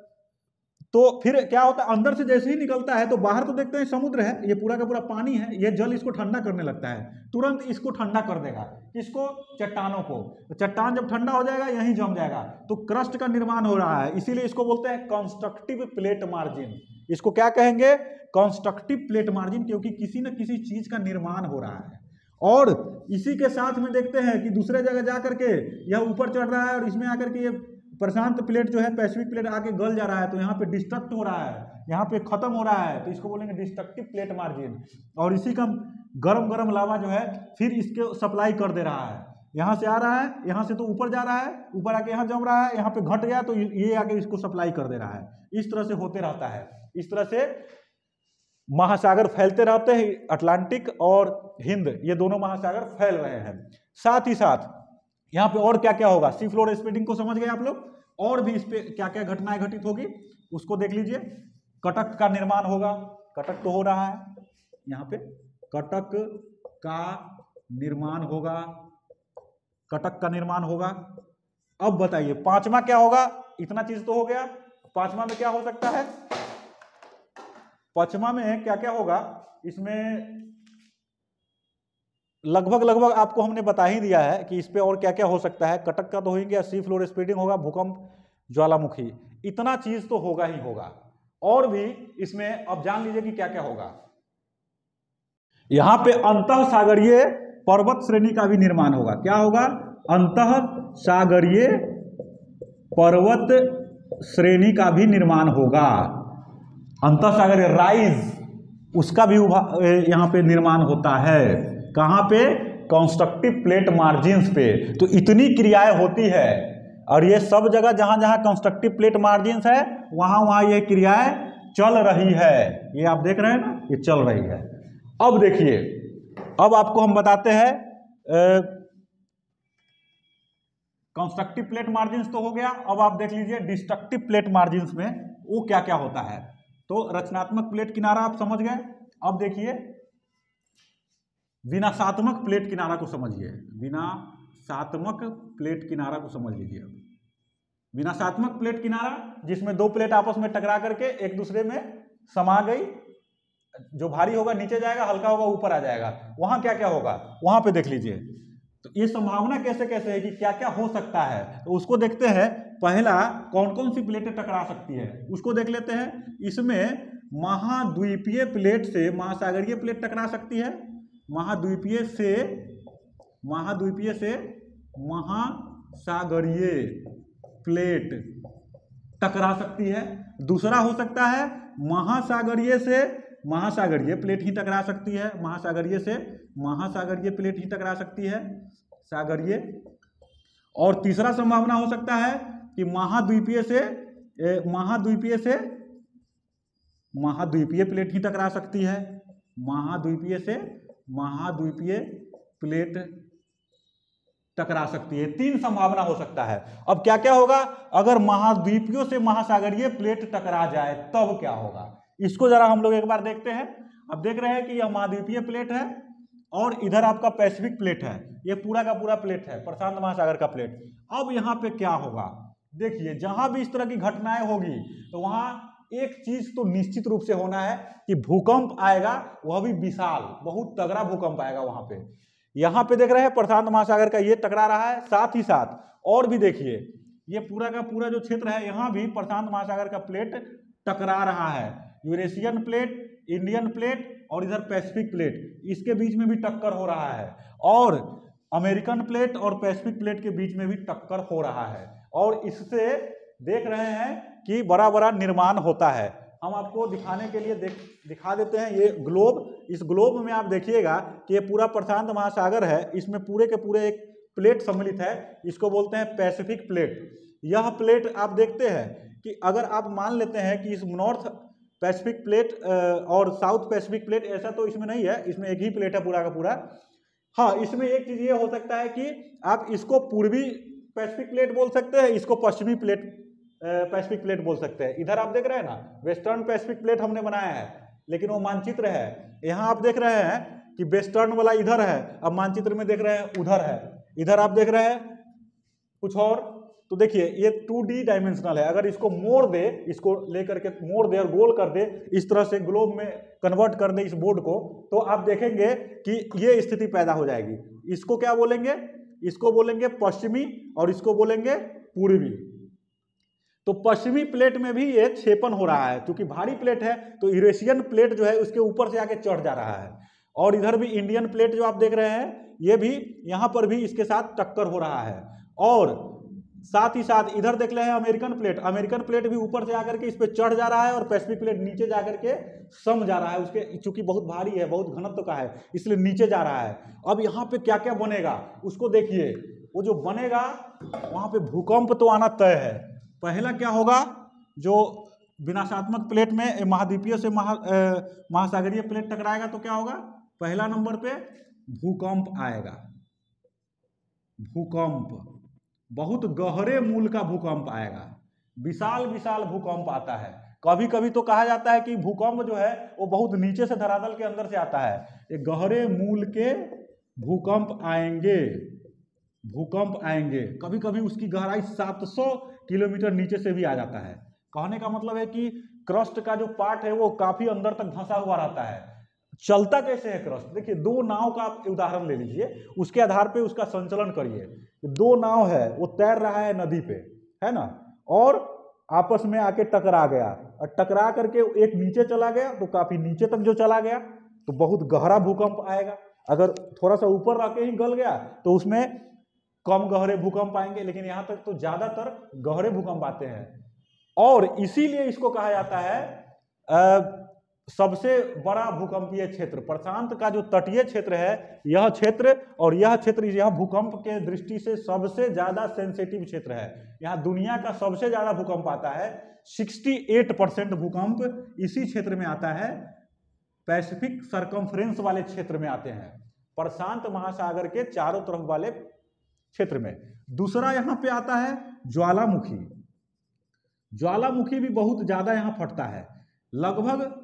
तो फिर क्या होता है? अंदर से जैसे ही निकलता है तो बाहर तो देखते हैं समुद्र है, ये पूरा का पूरा पानी है, ये जल इसको ठंडा करने लगता है, तुरंत इसको ठंडा कर देगा। किसको? चट्टानों को। तो चट्टान जब ठंडा हो जाएगा यहीं जम जाएगा, तो क्रस्ट का निर्माण हो रहा है। इसीलिए इसको बोलते हैं कंस्ट्रक्टिव प्लेट मार्जिन। इसको क्या कहेंगे? कंस्ट्रक्टिव प्लेट मार्जिन, क्योंकि किसी न किसी चीज का निर्माण हो रहा है। और इसी के साथ में देखते हैं कि दूसरे जगह जा करके यह ऊपर चढ़ रहा है, और इसमें आकर के ये प्रशांत प्लेट जो है, पैसिफिक प्लेट आके गल जा रहा है, तो यहाँ पे डिस्ट्रक्ट हो रहा है, यहाँ पे खत्म हो रहा है, तो इसको बोलेंगे डिस्ट्रक्टिव प्लेट मार्जिन। और इसी का गरम गरम लावा जो है फिर इसके सप्लाई कर दे रहा है, यहाँ से आ रहा है, यहाँ से तो ऊपर जा रहा है, ऊपर आके यहाँ जम रहा है, यहाँ पे घट गया तो ये आके इसको सप्लाई कर दे रहा है। इस तरह से होते रहता है। इस तरह से महासागर फैलते रहते हैं। अटलांटिक और हिंद, ये दोनों महासागर फैल रहे हैं। साथ ही साथ यहाँ पे और क्या क्या होगा? सी फ्लोर स्प्रेडिंग को समझ गए आप लोग। और भी इस पे क्या क्या घटनाएं घटित होगी उसको देख लीजिए। कटक का निर्माण होगा, कटक तो हो रहा है, यहाँ पे कटक का निर्माण होगा, कटक का निर्माण होगा। अब बताइए पांचवा क्या होगा? इतना चीज तो हो गया, पांचवा में क्या हो सकता है? पांचवा में क्या क्या होगा? इसमें लगभग लगभग आपको हमने बता ही दिया है कि इस पे और क्या क्या हो सकता है। कटक का तो हो गया, सी फ्लोर स्प्रेडिंग होगा, भूकंप, ज्वालामुखी, इतना चीज तो होगा ही होगा। और भी इसमें अब जान लीजिए कि क्या क्या होगा। यहां पे अंतः सागरीय पर्वत श्रेणी का भी निर्माण होगा। क्या होगा? अंतः सागरीय पर्वत श्रेणी का भी निर्माण होगा। अंतःसागरीय राइज, उसका भी यहाँ पे निर्माण होता है। कहाँ पे? कंस्ट्रक्टिव प्लेट मार्जिन्स पे। तो इतनी क्रियाएं होती है, और ये सब जगह जहां जहां कंस्ट्रक्टिव प्लेट मार्जिन्स है वहां वहां ये क्रियाएं चल रही है। ये आप देख रहे हैं ना, ये चल रही है। अब देखिए, अब आपको हम बताते हैं, कंस्ट्रक्टिव प्लेट मार्जिन्स तो हो गया। अब आप देख लीजिए डिस्ट्रक्टिव प्लेट मार्जिन्स में वो क्या क्या होता है। तो रचनात्मक प्लेट किनारा आप समझ गए। अब देखिए विनाशात्मक प्लेट किनारा को समझिए। विनाशात्मक प्लेट किनारा को समझ लीजिए। अब विनाशात्मक प्लेट किनारा, जिसमें दो प्लेट आपस में टकरा करके एक दूसरे में समा गई, जो भारी होगा नीचे जाएगा, हल्का होगा ऊपर आ जाएगा। वहां क्या क्या होगा वहां पे देख लीजिए। तो ये संभावना कैसे कैसे है कि क्या क्या हो सकता है, तो उसको देखते हैं। पहला, कौन कौन सी प्लेटें टकरा सकती है उसको देख लेते हैं। इसमें महाद्वीपीय प्लेट से महासागरीय प्लेट टकरा सकती है। महाद्वीपीय से महाद्वीपीय से महासागरीय प्लेट टकरा सकती है। दूसरा हो सकता है महासागरीय से महासागरीय प्लेट ही टकरा सकती है। महासागरीय से महासागरीय प्लेट ही टकरा सकती है, सागरीय। और तीसरा संभावना हो सकता है कि महाद्वीपीय से महाद्वीपीय से महाद्वीपीय प्लेट ही टकरा सकती है। महाद्वीपीय से महाद्वीपीय प्लेट टकरा सकती है। तीन संभावना हो सकता है। अब क्या क्या होगा अगर महाद्वीपियों से महासागरीय प्लेट टकरा जाए, तब क्या होगा, इसको जरा हम लोग एक बार देखते हैं। अब देख रहे हैं कि यह महाद्वीपीय प्लेट है और इधर आपका पैसिफिक प्लेट है। ये पूरा का पूरा प्लेट है, प्रशांत महासागर का प्लेट। अब यहाँ पे क्या होगा, देखिए जहां भी इस तरह की घटनाएं होगी तो वहां एक चीज तो निश्चित रूप से होना है कि भूकंप आएगा, वह भी विशाल, बहुत तगड़ा भूकंप आएगा वहां पे। यहाँ पे देख रहे हैं प्रशांत महासागर का ये टकरा रहा है, साथ ही साथ और भी देखिए ये पूरा का पूरा जो क्षेत्र है यहाँ भी प्रशांत महासागर का प्लेट टकरा रहा है। यूरेशियन प्लेट, इंडियन प्लेट और इधर पैसिफिक प्लेट, इसके बीच में भी टक्कर हो रहा है। और अमेरिकन प्लेट और पैसिफिक प्लेट के बीच में भी टक्कर हो रहा है। और इससे देख रहे हैं कि बड़ा बड़ा निर्माण होता है। हम आपको दिखाने के लिए देख दिखा देते हैं ये ग्लोब। इस ग्लोब में आप देखिएगा कि ये पूरा प्रशांत महासागर है, इसमें पूरे के पूरे एक प्लेट सम्मिलित है, इसको बोलते हैं पैसिफिक प्लेट। यह प्लेट आप देखते हैं कि अगर आप मान लेते हैं कि इस नॉर्थ पैसिफिक प्लेट और साउथ पैसिफिक प्लेट, ऐसा तो इसमें नहीं है, इसमें एक ही प्लेट है पूरा का पूरा। हाँ, इसमें एक चीज ये हो सकता है कि आप इसको पूर्वी पैसिफिक प्लेट बोल सकते हैं, इसको पश्चिमी प्लेट पैसिफिक प्लेट बोल सकते हैं। इधर आप देख रहे हैं ना, वेस्टर्न पैसिफिक प्लेट हमने बनाया है, लेकिन वो मानचित्र है। यहाँ आप देख रहे हैं कि वेस्टर्न वाला इधर है, अब मानचित्र में देख रहे हैं उधर है। इधर आप देख रहे हैं कुछ और। तो देखिए ये टू डी डायमेंशनल है। अगर इसको मोड़ दे, इसको लेकर के मोड़ दे और गोल कर दे, इस तरह से ग्लोब में कन्वर्ट कर दे इस बोर्ड को, तो आप देखेंगे कि ये स्थिति पैदा हो जाएगी। इसको क्या बोलेंगे, इसको बोलेंगे पश्चिमी और इसको बोलेंगे पूर्वी। तो पश्चिमी प्लेट में भी ये क्षेपण हो रहा है, क्योंकि भारी प्लेट है तो यूरेशियन प्लेट जो है उसके ऊपर से आके चढ़ जा रहा है। और इधर भी इंडियन प्लेट जो आप देख रहे हैं, ये भी यहाँ पर भी इसके साथ टक्कर हो रहा है। और साथ ही साथ इधर देख रहे हैं अमेरिकन प्लेट, अमेरिकन प्लेट भी ऊपर से आकर के इस पे चढ़ जा रहा है और पैसिफिक प्लेट नीचे जाकर के सम जा रहा है। उसके चूंकि बहुत भारी है, बहुत घनत्व का है, इसलिए नीचे जा रहा है। अब यहाँ पे क्या क्या बनेगा उसको देखिए। वो जो बनेगा वहां पे भूकंप तो आना तय है। पहला क्या होगा, जो विनाशात्मक प्लेट में महाद्वीपीय से महा महासागरीय प्लेट टकराएगा तो क्या होगा, पहला नंबर पे भूकंप आएगा। भूकंप बहुत गहरे मूल का भूकंप आएगा, विशाल विशाल भूकंप आता है। कभी कभी तो कहा जाता है कि भूकंप जो है वो बहुत नीचे से धरातल के अंदर से आता है। ये गहरे मूल के भूकंप आएंगे, भूकंप आएंगे। कभी कभी उसकी गहराई सात सौ किलोमीटर नीचे से भी आ जाता है। कहने का मतलब है कि क्रस्ट का जो पार्ट है वो काफी अंदर तक धंसा हुआ रहता है। चलता कैसे है क्रस्ट, देखिए दो नाव का आप उदाहरण ले लीजिए, उसके आधार पे उसका संचलन करिए। दो नाव है, वो तैर रहा है नदी पे, है ना, और आपस में आके टकरा गया, और टकरा करके एक नीचे चला गया तो काफी नीचे तक जो चला गया तो बहुत गहरा भूकंप आएगा। अगर थोड़ा सा ऊपर रह के ही गल गया तो उसमें कम गहरे भूकंप आएंगे, लेकिन यहाँ तक तो ज्यादातर गहरे भूकंप आते हैं। और इसीलिए इसको कहा जाता है सबसे बड़ा भूकंपीय क्षेत्र प्रशांत का जो तटीय क्षेत्र है यह क्षेत्र, और यह क्षेत्र यह भूकंप के दृष्टि से सबसे ज्यादा सेंसिटिव क्षेत्र है। यहाँ दुनिया का सबसे ज्यादा भूकंप आता है, अड़सठ परसेंट भूकंप इसी क्षेत्र में आता है, पैसिफिक सरकमफ्रेंस वाले क्षेत्र में आते हैं, प्रशांत महासागर के चारों तरफ वाले क्षेत्र में। दूसरा यहाँ पे आता है ज्वालामुखी। ज्वालामुखी भी बहुत ज्यादा यहाँ फटता है, लगभग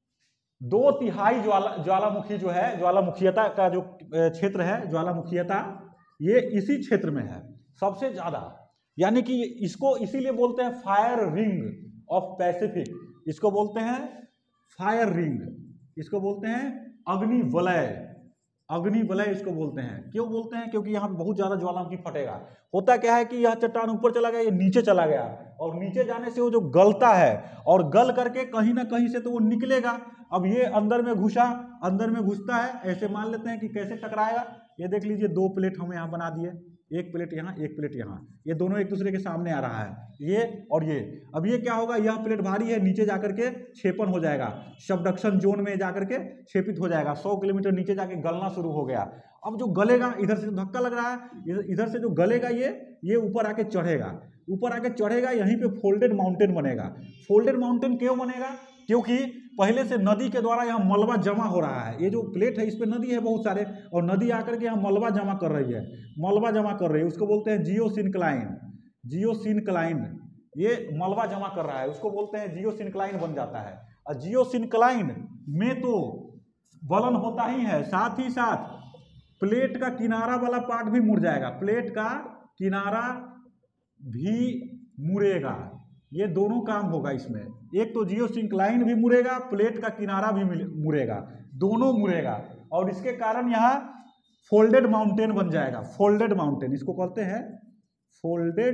दो तिहाई ज्वाला ज्वालामुखी जो है, ज्वालामुखीयता का जो क्षेत्र है, ज्वालामुखीयता ये इसी क्षेत्र में है सबसे ज्यादा। यानी कि इसको इसीलिए बोलते हैं फायर रिंग ऑफ पैसिफिक, इसको बोलते हैं फायर रिंग, इसको बोलते हैं अग्नि वलय, अग्नि वलय इसको बोलते हैं। क्यों बोलते हैं? क्योंकि यहाँ बहुत ज्यादा ज्वालामुखी फटेगा। होता क्या है कि यह चट्टान ऊपर चला गया, ये नीचे चला गया, और नीचे जाने से वो जो गलता है और गल करके कहीं ना कहीं से तो वो निकलेगा। अब ये अंदर में घुसा, अंदर में घुसता है, ऐसे मान लेते हैं कि कैसे टकराएगा। ये देख लीजिए दो प्लेट हम यहाँ बना दिए, एक प्लेट यहाँ एक प्लेट यहाँ, ये दोनों एक दूसरे के सामने आ रहा है, ये और ये। अब ये क्या होगा, यह प्लेट भारी है, नीचे जाकर के छेपन हो जाएगा, सबडक्शन जोन में जाकर के छेपित हो जाएगा, सौ किलोमीटर नीचे जाके गलना शुरू हो गया। अब जो गलेगा, इधर से धक्का लग रहा है, इधर से जो गलेगा ये ये ऊपर आके चढ़ेगा, ऊपर आके चढ़ेगा, यहीं पे फोल्डेड माउंटेन बनेगा। फोल्डेड माउंटेन क्यों बनेगा? क्योंकि पहले से नदी के द्वारा यहाँ मलबा जमा हो रहा है। ये जो प्लेट है इस पे नदी है बहुत सारे, और नदी आकर के यहाँ मलबा जमा कर रही है, मलबा जमा कर रही है, उसको बोलते हैं जियोसिनक्लाइन, जियोसिनक्लाइन, ये मलबा जमा कर रहा है, उसको बोलते हैं जियोसिनक्लाइन बन जाता है। और जियोसिनक्लाइन में तो बलन होता ही है, साथ ही साथ प्लेट का किनारा वाला पार्ट भी मुड़ जाएगा, प्लेट का किनारा भी मुड़ेगा। ये दोनों काम होगा इसमें, एक तो जियोसिंक्लाइन भी मुड़ेगा, प्लेट का किनारा भी मुड़ेगा, दोनों मुड़ेगा, और इसके कारण यहाँ फोल्डेड माउंटेन बन जाएगा। फोल्डेड माउंटेन इसको कहते हैं, फोल्डेड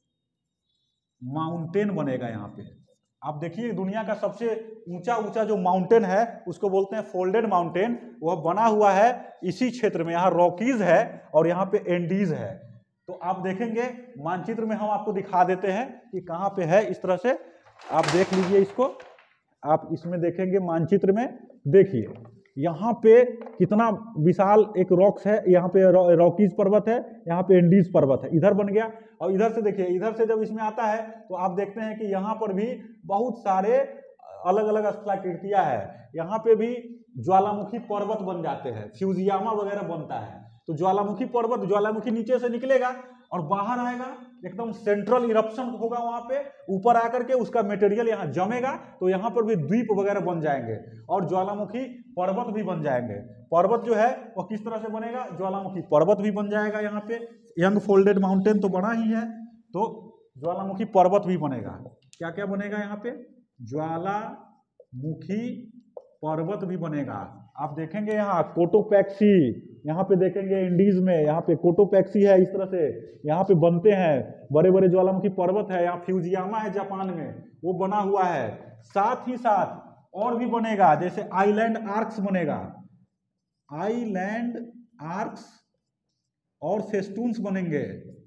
माउंटेन बनेगा यहाँ पे। आप देखिए दुनिया का सबसे ऊंचा ऊंचा जो माउंटेन है उसको बोलते हैं फोल्डेड माउंटेन, वह बना हुआ है इसी क्षेत्र में। यहाँ रॉकीज है और यहाँ पे एंडीज है। तो आप देखेंगे मानचित्र में हम आपको दिखा देते हैं कि कहाँ पे है। इस तरह से आप देख लीजिए इसको, आप इसमें देखेंगे मानचित्र में, देखिए यहाँ पे कितना विशाल एक रॉक्स है, यहाँ पे रॉकीज पर्वत है, यहाँ पे एंडीज पर्वत है, इधर बन गया। और इधर से देखिए, इधर से जब इसमें आता है तो आप देखते हैं कि यहाँ पर भी बहुत सारे अलग अलग स्थलाकृतियां है। यहाँ पे भी ज्वालामुखी पर्वत बन जाते हैं, फ्यूजियामा वगैरह बनता है। तो ज्वालामुखी पर्वत, ज्वालामुखी नीचे से निकलेगा और बाहर आएगा, एकदम सेंट्रल इरप्शन होगा वहां पे, ऊपर आकर के उसका मटेरियल यहाँ जमेगा, तो यहाँ पर भी द्वीप वगैरह बन जाएंगे और ज्वालामुखी पर्वत भी बन जाएंगे। पर्वत जो है वो किस तरह से बनेगा, ज्वालामुखी पर्वत भी बन जाएगा। यहाँ पे यंग फोल्डेड माउंटेन तो बना ही है, तो ज्वालामुखी पर्वत भी बनेगा। क्या क्या बनेगा यहाँ पे, ज्वालामुखी पर्वत भी बनेगा। आप देखेंगे यहाँ कोटोपैक्सी, यहाँ पे देखेंगे इंडीज में, यहाँ पे कोटोपैक्सी है, इस तरह से यहाँ पे बनते हैं बड़े बड़े ज्वालामुखी पर्वत है। यहाँ फ्यूजियामा है जापान में, वो बना हुआ है। साथ ही साथ और भी बनेगा, जैसे आइलैंड आर्क्स बनेगा, आइलैंड आर्क्स और फेस्टून्स बनेंगे।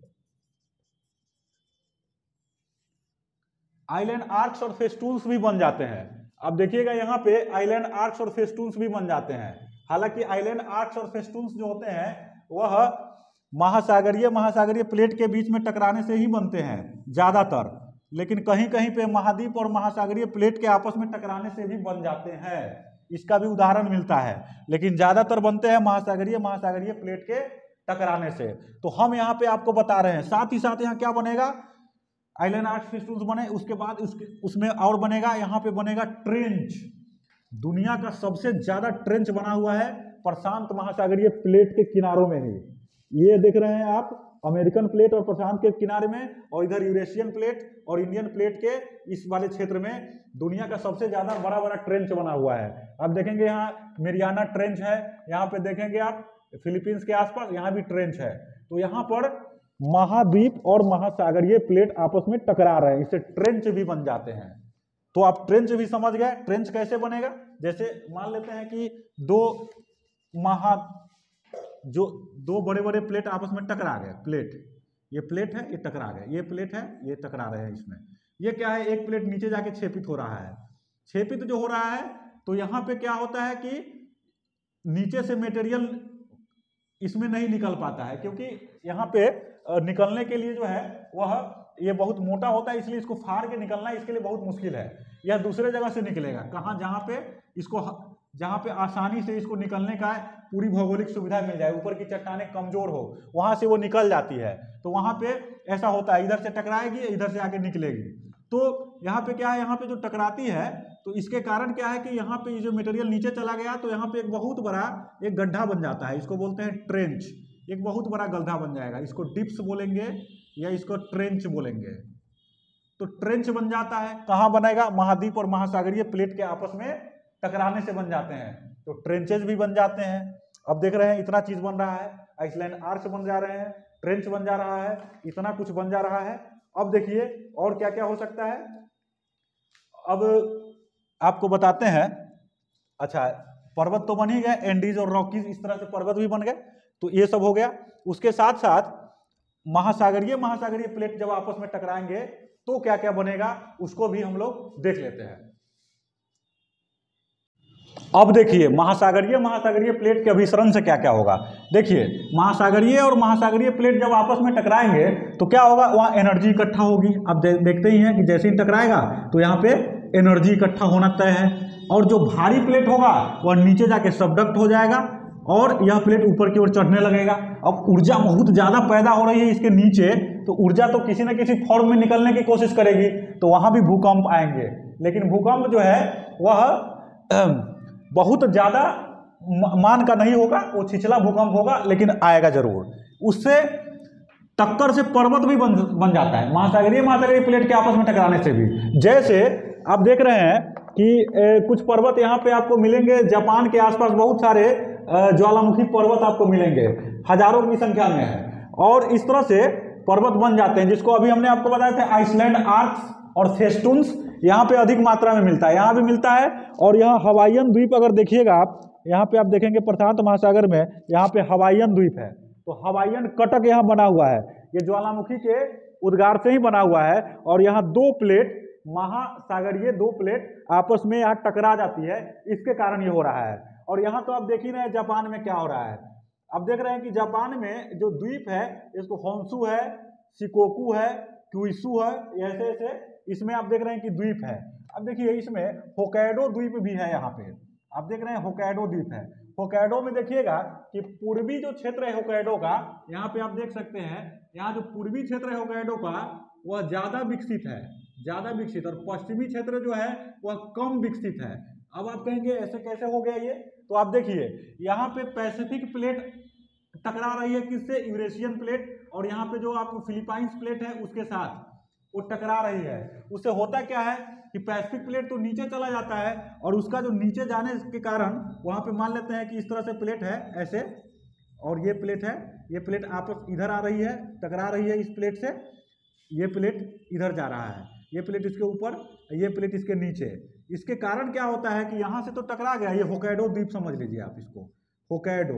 आइलैंड आर्क्स और फेस्टून्स भी बन जाते हैं। अब देखिएगा यहाँ पे आइलैंड आर्क्स और फेस्टून्स भी बन जाते हैं। हालांकि आइलैंड आर्क्स और फेस्टून्स जो होते हैं वह महासागरीय महासागरीय प्लेट के बीच में टकराने से ही बनते हैं ज्यादातर, लेकिन कहीं कहीं पे महाद्वीप और महासागरीय प्लेट के आपस में टकराने से भी बन जाते हैं, इसका भी उदाहरण मिलता है। लेकिन ज्यादातर बनते हैं महासागरीय महासागरीय प्लेट के टकराने से। तो हम यहाँ पे आपको बता रहे हैं। साथ ही साथ यहाँ क्या बनेगा, आइलैंड आर्क्स फेस्टून्स बने, उसके बाद उसके उसमें और बनेगा, यहाँ पे बनेगा ट्रेंच। दुनिया का सबसे ज्यादा ट्रेंच बना हुआ है प्रशांत महासागरीय प्लेट के किनारों में ही। ये देख रहे हैं आप, अमेरिकन प्लेट और प्रशांत के किनारे में, और इधर यूरेशियन प्लेट और इंडियन प्लेट के इस वाले क्षेत्र में दुनिया का सबसे ज्यादा बड़ा बड़ा ट्रेंच बना हुआ है। आप देखेंगे यहाँ मेरियाना ट्रेंच है, यहाँ पे देखेंगे आप फिलीपींस के आसपास, यहाँ भी ट्रेंच है। तो यहाँ पर महाद्वीप और महासागरीय प्लेट आपस में टकरा रहे हैं, इससे ट्रेंच भी बन जाते हैं। तो आप ट्रेंच भी समझ गए, ट्रेंच कैसे बनेगा। जैसे मान लेते हैं कि दो महा जो दो बड़े बड़े प्लेट आपस में टकरा गए, प्लेट, ये प्लेट है, ये टकरा गए, ये प्लेट है, ये टकरा रहे हैं इसमें। ये क्या है, एक प्लेट नीचे जाके छेपित हो रहा है, क्षेपित जो हो रहा है तो यहाँ पे क्या होता है कि नीचे से मटेरियल इसमें नहीं निकल पाता है, क्योंकि यहाँ पे निकलने के लिए जो है वह ये बहुत मोटा होता है, इसलिए इसको फाड़ के निकलना इसके लिए बहुत मुश्किल है। यह दूसरे जगह से निकलेगा, कहाँ, जहाँ पे इसको जहाँ पे आसानी से इसको निकलने का पूरी भौगोलिक सुविधा मिल जाए, ऊपर की चट्टानें कमजोर हो, वहाँ से वो निकल जाती है। तो वहाँ पे ऐसा होता है, इधर से टकराएगी, इधर से आके निकलेगी। तो यहाँ पे क्या है, यहाँ पे जो टकराती है तो इसके कारण क्या है कि यहाँ पे जो मटेरियल नीचे चला गया तो यहाँ पे एक बहुत बड़ा एक गड्ढा बन जाता है, इसको बोलते हैं ट्रेंच। एक बहुत बड़ा गड्ढा बन जाएगा, इसको डिप्स बोलेंगे या इसको ट्रेंच बोलेंगे। तो ट्रेंच बन जाता है, कहाँ बनेगा, महाद्वीप और महासागरीय प्लेट के आपस में टकराने से बन जाते हैं, तो ट्रेंचेज भी बन जाते हैं। अब देख रहे हैं इतना चीज बन रहा है, आइसलैंड आर्च बन जा रहे हैं, ट्रेंच बन जा रहा है, इतना कुछ बन जा रहा है। अब देखिए और क्या क्या हो सकता है, अब आपको बताते हैं। अच्छा, पर्वत तो बन ही गए, एंडीज और रॉकीज, इस तरह से पर्वत भी बन गए, तो ये सब हो गया। उसके साथ साथ महासागरीय महासागरीय प्लेट जब आपस में टकराएंगे तो क्या क्या बनेगा उसको भी हम लोग देख लेते हैं। अब देखिए महासागरीय महासागरीय प्लेट के अभिसरण से क्या क्या होगा। देखिए महासागरीय और महासागरीय प्लेट जब आपस में टकराएंगे तो क्या होगा, वहाँ एनर्जी इकट्ठा होगी। अब दे, देखते ही हैं कि जैसे ही टकराएगा तो यहाँ पे एनर्जी इकट्ठा होना तय है, और जो भारी प्लेट होगा वह नीचे जाके सबडक्ट हो जाएगा और यह प्लेट ऊपर की ओर चढ़ने लगेगा। अब ऊर्जा बहुत ज़्यादा पैदा हो रही है इसके नीचे, तो ऊर्जा तो किसी न किसी फॉर्म में निकलने की कोशिश करेगी, तो वहाँ भी भूकंप आएंगे। लेकिन भूकंप जो है वह बहुत ज़्यादा मान का नहीं होगा, वो छिछला भूकंप होगा, लेकिन आएगा जरूर। उससे टक्कर से पर्वत भी बन बन जाता है, महासागरीय महासागरीय प्लेट के आपस में टकराने से भी। जैसे आप देख रहे हैं कि ए, कुछ पर्वत यहाँ पे आपको मिलेंगे, जापान के आसपास बहुत सारे ज्वालामुखी पर्वत आपको मिलेंगे, हजारों की संख्या में है, और इस तरह से पर्वत बन जाते हैं, जिसको अभी हमने आपको बताया था आइसलैंड आर्क्स और फेस्टून्स यहाँ पे अधिक मात्रा में मिलता है, यहाँ भी मिलता है। और यहाँ हवाईयन द्वीप अगर देखिएगा आप, यहाँ पे आप देखेंगे प्रशांत महासागर में यहाँ पे हवाईयन द्वीप है, तो हवाईयन कटक यहाँ बना हुआ है, ये ज्वालामुखी के उद्गार से ही बना हुआ है। और यहाँ दो प्लेट महासागरीय दो प्लेट आपस में यहाँ टकरा जाती है, इसके कारण ये हो रहा है। और यहाँ तो आप देख ही रहे हैं जापान में क्या हो रहा है। अब देख रहे हैं कि जापान में जो द्वीप है, इसको होन्शु है, शिकोकू है, क्यूशु है, ऐसे ऐसे इसमें आप देख रहे हैं कि द्वीप है। अब देखिए इसमें होक्काइडो द्वीप भी है, यहाँ पे आप देख रहे हैं होक्काइडो द्वीप है। होक्काइडो में देखिएगा कि पूर्वी जो क्षेत्र है होक्काइडो का, यहाँ पे आप देख सकते हैं, यहाँ जो पूर्वी क्षेत्र है होक्काइडो का वह ज़्यादा विकसित है, ज़्यादा विकसित, और पश्चिमी क्षेत्र जो है वह कम विकसित है। अब आप कहेंगे ऐसे कैसे हो गया ये, तो आप देखिए यहाँ पे पैसिफिक प्लेट टकरा रही है किससे, यूरेशियन प्लेट, और यहाँ पे जो आपको फिलीपाइंस प्लेट है उसके साथ वो टकरा रही है। उससे होता क्या है कि पैसिफिक प्लेट तो नीचे चला जाता है, और उसका जो नीचे जाने के कारण वहाँ पे मान लेते हैं कि इस तरह से प्लेट है ऐसे, और ये प्लेट है, ये प्लेट आपस इधर आ रही है, टकरा रही है इस प्लेट से, ये प्लेट इधर जा रहा है, ये प्लेट इसके ऊपर, ये प्लेट इसके नीचे। इसके कारण क्या होता है कि यहाँ से तो टकरा गया, ये होक्काइडो द्वीप समझ लीजिए आप इसको, होक्काइडो,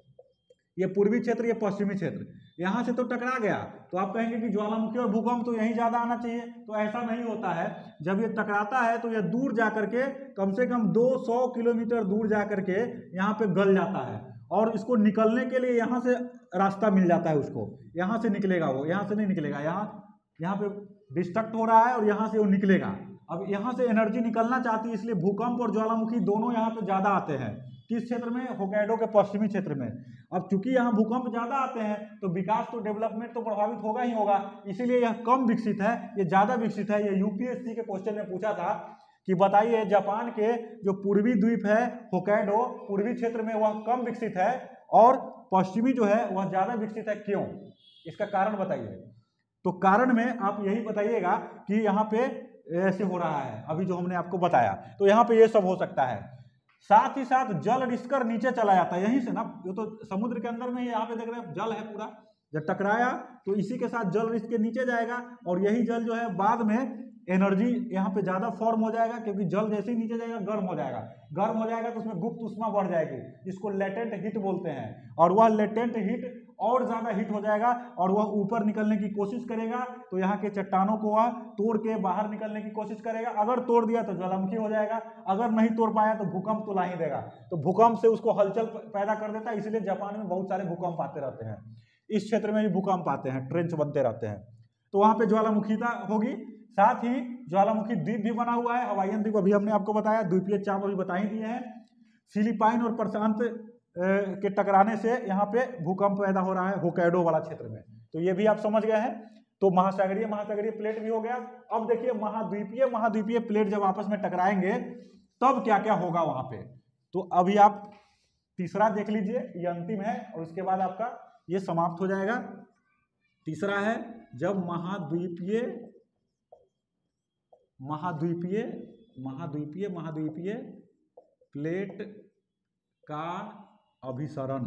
ये पूर्वी क्षेत्र, ये पश्चिमी क्षेत्र, यहाँ से तो टकरा गया। तो आप कहेंगे कि ज्वालामुखी और भूकंप तो यहीं ज़्यादा आना चाहिए, तो ऐसा नहीं होता है। जब ये टकराता है तो ये दूर जा करके कम से कम दो सौ किलोमीटर दूर जा करके यहाँ पे गल जाता है, और इसको निकलने के लिए यहाँ से रास्ता मिल जाता है उसको, यहाँ से निकलेगा वो, यहाँ से नहीं निकलेगा, यहाँ यहाँ पे डिस्ट्रक्ट हो रहा है और यहाँ से वो निकलेगा। अब यहाँ से एनर्जी निकलना चाहती है, इसलिए भूकंप और ज्वालामुखी दोनों यहाँ पे ज़्यादा आते हैं। किस क्षेत्र में, होक्काइडो के पश्चिमी क्षेत्र में। अब चूंकि यहाँ भूकंप ज़्यादा आते हैं तो विकास तो डेवलपमेंट तो प्रभावित होगा ही होगा, इसीलिए यह कम विकसित है, ये ज़्यादा विकसित है। ये यूपीएससी के क्वेश्चन में पूछा था कि बताइए जापान के जो पूर्वी द्वीप है होक्काइडो, पूर्वी क्षेत्र में वह कम विकसित है और पश्चिमी जो है वह ज़्यादा विकसित है, क्यों, इसका कारण बताइए। तो कारण में आप यही बताइएगा कि यहाँ पे ऐसे हो रहा है, अभी जो हमने आपको बताया, तो यहाँ पे ये सब हो सकता है। साथ ही साथ जल रिसकर नीचे चला जाता है यहीं से ना, ये तो समुद्र के अंदर में ही, यहाँ पे देख रहे हैं जल है पूरा, जब टकराया तो इसी के साथ जल रिस के नीचे जाएगा, और यही जल जो है बाद में एनर्जी यहाँ पे ज़्यादा फॉर्म हो जाएगा, क्योंकि जल जैसे ही नीचे जाएगा गर्म हो जाएगा, गर्म हो जाएगा तो उसमें गुप्त उष्मा बढ़ जाएगी, जिसको लेटेंट हीट बोलते हैं। और वह लेटेंट हीट और ज़्यादा हीट हो जाएगा और वह ऊपर निकलने की कोशिश करेगा, तो यहाँ के चट्टानों को वह तोड़ के बाहर निकलने की कोशिश करेगा। अगर तोड़ दिया तो ज्वालामुखी हो जाएगा, अगर नहीं तोड़ पाया तो भूकंप तो ला ही देगा। तो भूकंप से उसको हलचल पैदा कर देता है, इसलिए जापान में बहुत सारे भूकंप आते रहते हैं। इस क्षेत्र में भी भूकंप आते हैं, ट्रेंच बनते रहते हैं, तो वहाँ पे ज्वालामुखीता होगी। साथ ही ज्वालामुखी द्वीप भी बना हुआ है, हवाईयन द्वीप अभी हमने आपको बताया, द्वीपीय चाप अभी बता ही दिए हैं। फिलीपाइन और प्रशांत के टकराने से यहाँ पे भूकंप पैदा हो रहा है होक्काइडो वाला क्षेत्र में, तो ये भी आप समझ गए हैं। तो महासागरीय महासागरीय प्लेट भी हो गया। अब देखिए महाद्वीपीय महाद्वीपीय प्लेट जब आपस में टकराएंगे तब क्या क्या होगा वहाँ पे, तो अभी आप तीसरा देख लीजिए, ये अंतिम है और उसके बाद आपका ये समाप्त हो जाएगा। तीसरा है जब महाद्वीपीय महाद्वीपीय महाद्वीपीय महाद्वीपीय प्लेट का अभिसरण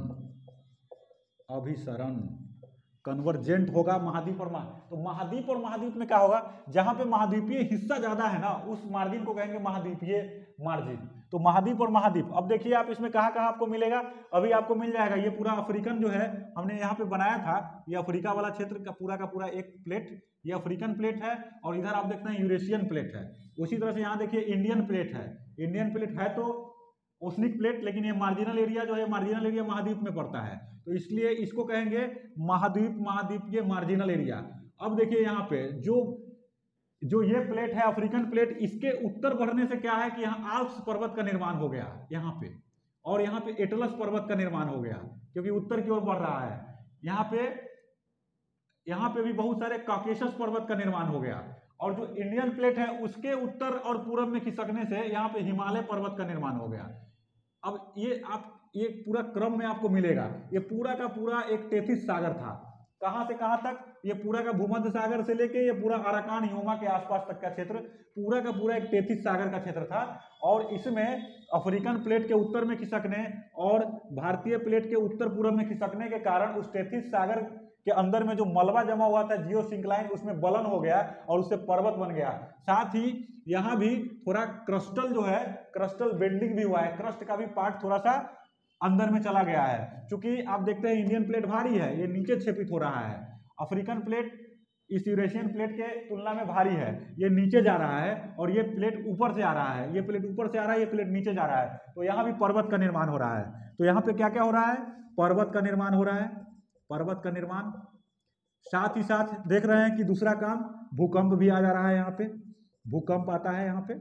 अभिसरण कन्वर्जेंट होगा महाद्वीप और महा तो महाद्वीप और महाद्वीप में क्या होगा, जहां पे महाद्वीपीय हिस्सा ज्यादा है ना उस मार्जिन को कहेंगे महाद्वीपीय मार्जिन। तो महाद्वीप और महाद्वीप, अब देखिए आप इसमें कहाँ कहाँ आपको मिलेगा, अभी आपको मिल जाएगा ये पूरा अफ्रीकन जो है हमने यहाँ पे बनाया था, ये अफ्रीका वाला क्षेत्र का पूरा का पूरा एक प्लेट, ये अफ्रीकन प्लेट है और इधर आप देखते हैं यूरेशियन प्लेट है। उसी तरह से यहाँ देखिए इंडियन प्लेट है, इंडियन प्लेट है तो ओशनिक प्लेट, लेकिन ये मार्जिनल एरिया जो है मार्जिनल एरिया महाद्वीप में पड़ता है, तो इसलिए इसको कहेंगे महाद्वीप महाद्वीपीय मार्जिनल एरिया। अब देखिए यहाँ पे जो जो ये प्लेट है अफ्रीकन प्लेट, इसके उत्तर बढ़ने से क्या है कि यहाँ आल्प्स पर्वत का निर्माण हो गया यहाँ पे, और यहाँ पे एटलस पर्वत का निर्माण हो गया क्योंकि उत्तर की ओर बढ़ रहा है। यहाँ पे यहाँ पे भी बहुत सारे कॉकेशस पर्वत का निर्माण हो गया, और जो इंडियन प्लेट है उसके उत्तर और पूरब में खिसकने से यहाँ पे हिमालय पर्वत का निर्माण हो गया। अब ये आप ये पूरा क्रम में आपको मिलेगा, ये पूरा का पूरा एक तैंतीस सागर था, कहाँ से कहाँ तक, ये पूरा का भूमध्य सागर से लेके ये पूरा अराकान योमा के आसपास तक का क्षेत्र पूरा का पूरा एक तैंतीस सागर का क्षेत्र था। और इसमें अफ्रीकन प्लेट के उत्तर में खिसकने और भारतीय प्लेट के उत्तर पूर्व में खिसकने के कारण उस तैंतीस सागर के अंदर में जो मलबा जमा हुआ था जियो सिंक्लाइन, उसमें बलन हो गया और उससे पर्वत बन गया। साथ ही यहाँ भी थोड़ा क्रस्टल जो है क्रस्टल बेंडिंग भी हुआ है, क्रस्ट का भी पार्ट थोड़ा सा अंदर में चला गया है। क्योंकि आप देखते हैं इंडियन प्लेट भारी है, ये नीचे क्षेपित हो रहा है, अफ्रीकन प्लेट इस यूरेशियन प्लेट के तुलना में भारी है, ये नीचे जा रहा है, और ये प्लेट ऊपर से आ रहा है, ये प्लेट ऊपर से आ रहा है, ये प्लेट नीचे जा रहा है, तो यहाँ भी पर्वत का निर्माण हो रहा है। तो यहाँ पे क्या क्या हो रहा है, पर्वत का निर्माण हो रहा है, पर्वत का निर्माण। साथ ही साथ देख रहे हैं कि दूसरा काम भूकंप भी आ जा रहा है, यहाँ पे भूकंप आता है। यहाँ पे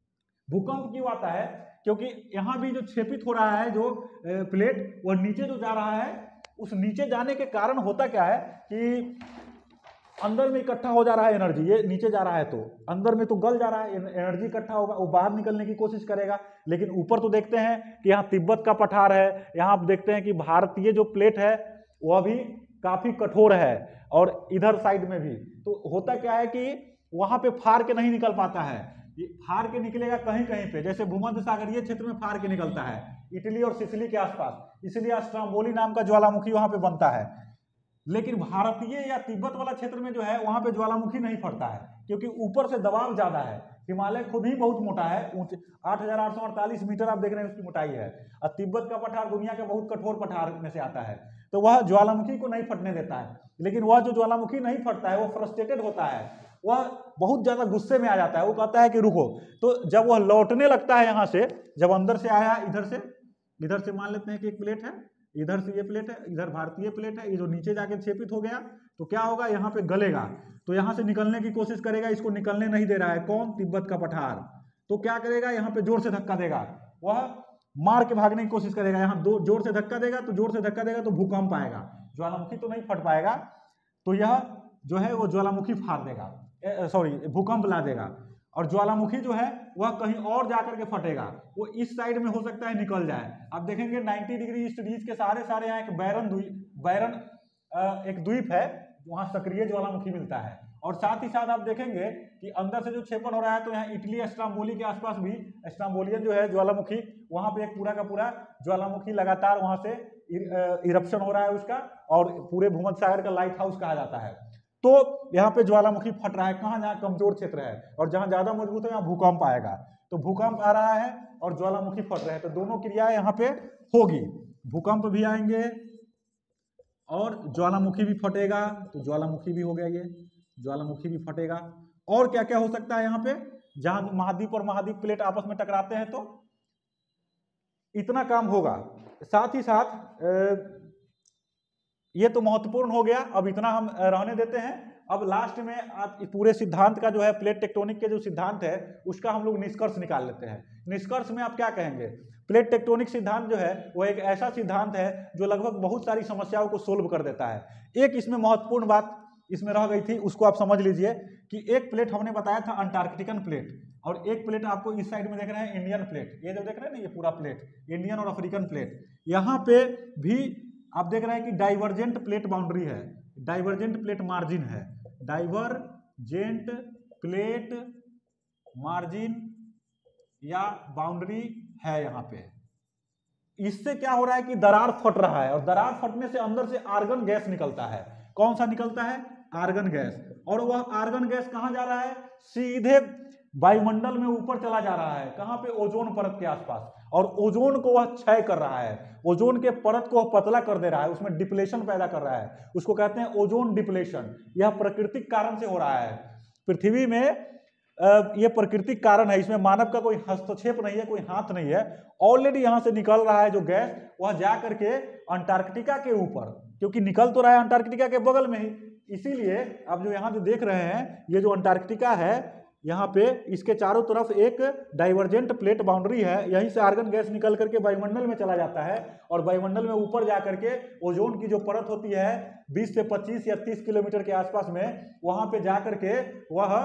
भूकंप क्यों आता है, क्योंकि यहाँ भी जो क्षेपित हो रहा है जो प्लेट वह नीचे जो जा रहा है, उस नीचे जाने के कारण होता क्या है कि अंदर में इकट्ठा हो जा रहा है एनर्जी, ये नीचे जा रहा है तो अंदर में तो गल जा रहा है, एनर्जी इकट्ठा होगा, वो बाहर निकलने की कोशिश करेगा। लेकिन ऊपर तो देखते हैं कि यहाँ तिब्बत का पठार है, यहाँ आप देखते हैं कि भारतीय जो प्लेट है वह भी काफी कठोर है, और इधर साइड में भी तो होता क्या है कि वहां पे फार के नहीं निकल पाता है, ये फार के निकलेगा कहीं कहीं पे, जैसे भूमध्य सागरीय क्षेत्र में फार के निकलता है इटली और सिसिली के आसपास, इसलिए स्ट्रोम्बोली नाम का ज्वालामुखी वहां पे बनता है। लेकिन भारतीय या तिब्बत वाला क्षेत्र में जो है वहां पे ज्वालामुखी नहीं फटता है, क्योंकि ऊपर से दबाव ज्यादा है, हिमालय खुद ही बहुत मोटा है, ऊंचे आठ हजार आठ सौ अड़तालीस मीटर आप देख रहे हैं उसकी मोटाई है, और तिब्बत का पठार दुनिया के बहुत कठोर पठार में से आता है, तो वह ज्वालामुखी को नहीं फटने देता है। लेकिन वह जो ज्वालामुखी नहीं फटता है वो फ्रस्ट्रेटेड होता है, वह बहुत ज्यादा गुस्से में आ जाता है, वो कहता है कि रुको। तो जब वह लौटने लगता है यहाँ से, जब अंदर से आया इधर से इधर से मान लेते हैं कि एक प्लेट है, इधर से ये प्लेट है, इधर भारतीय प्लेट है, ये जो नीचे जाके क्षेपित हो गया तो क्या होगा, यहाँ पे गलेगा, तो यहाँ से निकलने की कोशिश करेगा, इसको निकलने नहीं दे रहा है कौन, तिब्बत का पठार। तो क्या करेगा, यहाँ पे जोर से धक्का देगा, वह मार के भागने की कोशिश करेगा, यहाँ दो जोर से धक्का देगा, तो जोर से धक्का देगा तो भूकंप आएगा, ज्वालामुखी तो नहीं फट पाएगा, तो यह जो है वो ज्वालामुखी फाड़ देगा, सॉरी भूकंप ला देगा। और ज्वालामुखी जो है वह कहीं और जाकर के फटेगा, वो इस साइड में हो सकता है निकल जाए। आप देखेंगे नब्बे डिग्री ईस्ट रीज के सारे सारे यहाँ एक बैरन द्वीप बैरन एक द्वीप है, वहाँ सक्रिय ज्वालामुखी मिलता है। और साथ ही साथ आप देखेंगे कि अंदर से जो क्षेपण हो रहा है, तो यहाँ इटली स्ट्रोम्बोली के आसपास भी स्ट्रोम्बोलियन जो है ज्वालामुखी, वहाँ पे एक पूरा का पूरा ज्वालामुखी लगातार वहाँ से इरप्शन हो रहा है उसका, और पूरे भूमध्य सागर का लाइट हाउस कहा जाता है। तो यहाँ पे ज्वालामुखी फट रहा है, कहाँ जहाँ कमजोर क्षेत्र है, और जहाँ ज्यादा मजबूत है यहाँ भूकंप आएगा। तो भूकंप आ रहा है और ज्वालामुखी फट रहे हैं, तो दोनों क्रियाएं यहाँ पे होगी, भूकंप भी आएंगे और ज्वालामुखी भी फटेगा, तो ज्वालामुखी भी हो गया, ये ज्वालामुखी भी फटेगा। और क्या क्या हो सकता है यहाँ पे, जहां महाद्वीप और महाद्वीप प्लेट आपस में टकराते हैं तो इतना काम होगा। साथ ही साथ ये तो महत्वपूर्ण हो गया, अब इतना हम रहने देते हैं। अब लास्ट में आप पूरे सिद्धांत का जो है, प्लेट टेक्टोनिक के जो सिद्धांत है उसका हम लोग निष्कर्ष निकाल लेते हैं। निष्कर्ष में आप क्या कहेंगे, प्लेट टेक्टोनिक सिद्धांत जो है वो एक ऐसा सिद्धांत है जो लगभग बहुत सारी समस्याओं को सोल्व कर देता है। एक इसमें महत्वपूर्ण बात इसमें रह गई थी, उसको आप समझ लीजिए कि एक प्लेट हमने बताया था अंटार्कटिकन प्लेट, और एक प्लेट आपको इस साइड में देख रहे हैं इंडियन प्लेट, ये जो देख रहे हैं ना ये पूरा प्लेट इंडियन और अफ्रीकन प्लेट। यहाँ पे भी आप देख रहे हैं कि डाइवर्जेंट प्लेट बाउंड्री है, डाइवर्जेंट प्लेट मार्जिन है, डाइवर्जेंट प्लेट मार्जिन या बाउंड्री है यहाँ पे। इससे क्या हो रहा है कि दरार फट रहा है, और दरार फटने से अंदर से आर्गन गैस निकलता है। कौन सा निकलता है, आर्गन गैस। और वह आर्गन गैस कहाँ जा रहा है, सीधे वायुमंडल में ऊपर चला जा रहा है, कहाँ पे, ओजोन परत के आसपास, और ओजोन को वह क्षय कर रहा है, ओजोन के परत को पतला कर दे रहा है, उसमें डिप्लेशन पैदा कर रहा है, उसको कहते हैं ओजोन डिप्लेशन। यह प्राकृतिक कारण से हो रहा है पृथ्वी में, यह प्राकृतिक कारण है, इसमें मानव का कोई हस्तक्षेप नहीं है, कोई हाथ नहीं है। ऑलरेडी यहां से निकल रहा है जो गैस, वह जा करके अंटार्कटिका के ऊपर, क्योंकि निकल तो रहा है अंटार्कटिका के बगल में ही, इसीलिए आप जो यहाँ जो देख रहे हैं ये जो अंटार्कटिका है, यहाँ पे इसके चारों तरफ एक डाइवर्जेंट प्लेट बाउंड्री है, यहीं से आर्गन गैस निकल करके वायुमंडल में चला जाता है, और वायुमंडल में ऊपर जा करके ओजोन की जो परत होती है बीस से पच्चीस या तीस किलोमीटर के आसपास में, वहां पे जा करके वह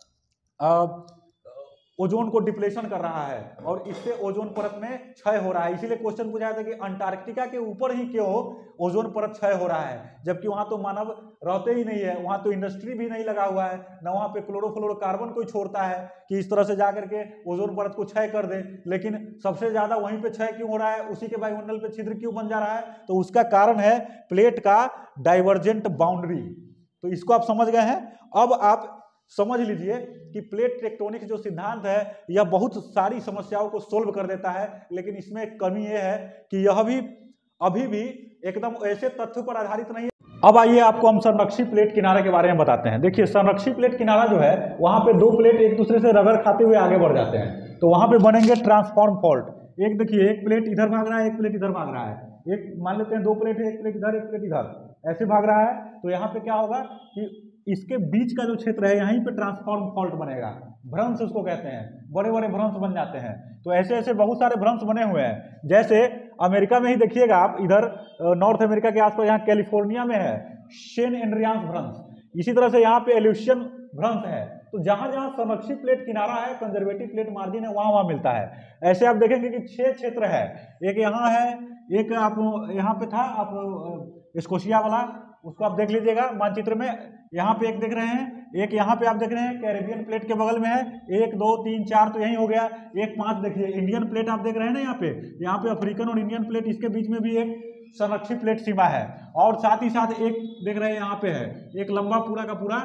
ओजोन को डिप्लेशन कर रहा है, और इससे ओजोन परत में क्षय हो रहा है। इसीलिए क्वेश्चन पूछा था कि अंटार्कटिका के ऊपर ही क्यों ओजोन परत क्षय हो रहा है, जबकि वहां तो मानव रहते ही नहीं है, वहां तो इंडस्ट्री भी नहीं लगा हुआ है, न वहां पे क्लोरोफ्लोरोकार्बन कोई छोड़ता है कि इस तरह से जाकर के ओजोन परत को क्षय कर दे। लेकिन सबसे ज्यादा वहीं पे क्षय क्यों हो रहा है, उसी के वायुमंडल पे छिद्र क्यों बन जा रहा है, तो उसका कारण है प्लेट का डाइवर्जेंट बाउंड्री। तो इसको आप समझ गए हैं। अब आप समझ लीजिए कि प्लेट टेक्टोनिक जो सिद्धांत है यह बहुत सारी समस्याओं को सोल्व कर देता है, लेकिन इसमें एक कमी यह है कि यह भी अभी भी एकदम ऐसे तथ्यों पर आधारित नहीं है। अब आइए आपको हम संरक्षी प्लेट किनारे के बारे में बताते हैं। देखिए संरक्षी प्लेट किनारा जो है, वहां पे दो प्लेट एक दूसरे से रगड़ खाते हुए आगे बढ़ जाते हैं, तो वहां पे बनेंगे ट्रांसफॉर्म फॉल्ट। एक देखिए, एक प्लेट इधर भाग रहा है, एक प्लेट इधर भाग रहा है, एक मान लेते हैं दो प्लेट है, एक प्लेट इधर एक प्लेट इधर, ऐसे भाग रहा है, तो यहाँ पे क्या होगा कि इसके बीच का जो क्षेत्र है यहीं पे ट्रांसफॉर्म फॉल्ट बनेगा, भ्रंश उसको कहते हैं, बड़े बड़े भ्रंश बन जाते हैं। तो ऐसे ऐसे बहुत सारे भ्रंश बने हुए हैं। जैसे अमेरिका में ही देखिएगा आप, इधर नॉर्थ अमेरिका के आसपास, यहाँ कैलिफोर्निया में है सेन एंड्रियास भ्रंश, इसी तरह से यहाँ पे एल्यूशियन भ्रंश है। तो जहां जहां संरक्षित प्लेट किनारा है, कंजर्वेटिव प्लेट मार्जिन है, वहां वहां मिलता है। ऐसे आप देखेंगे कि छह क्षेत्र है, एक यहाँ है, एक आप यहाँ पे था आप स्कोशिया वाला, उसको आप देख लीजिएगा मानचित्र में, यहाँ पे एक देख रहे हैं, एक यहाँ पे आप देख रहे हैं कैरेबियन प्लेट के बगल में है, एक दो तीन चार तो यही हो गया, एक पांच देखिए इंडियन प्लेट आप देख रहे हैं ना, यहाँ पे यहाँ पे अफ्रीकन और इंडियन प्लेट, इसके बीच में भी एक संरक्षित प्लेट सीमा है, और साथ ही साथ एक देख रहे हैं यहाँ पे है एक लंबा पूरा का पूरा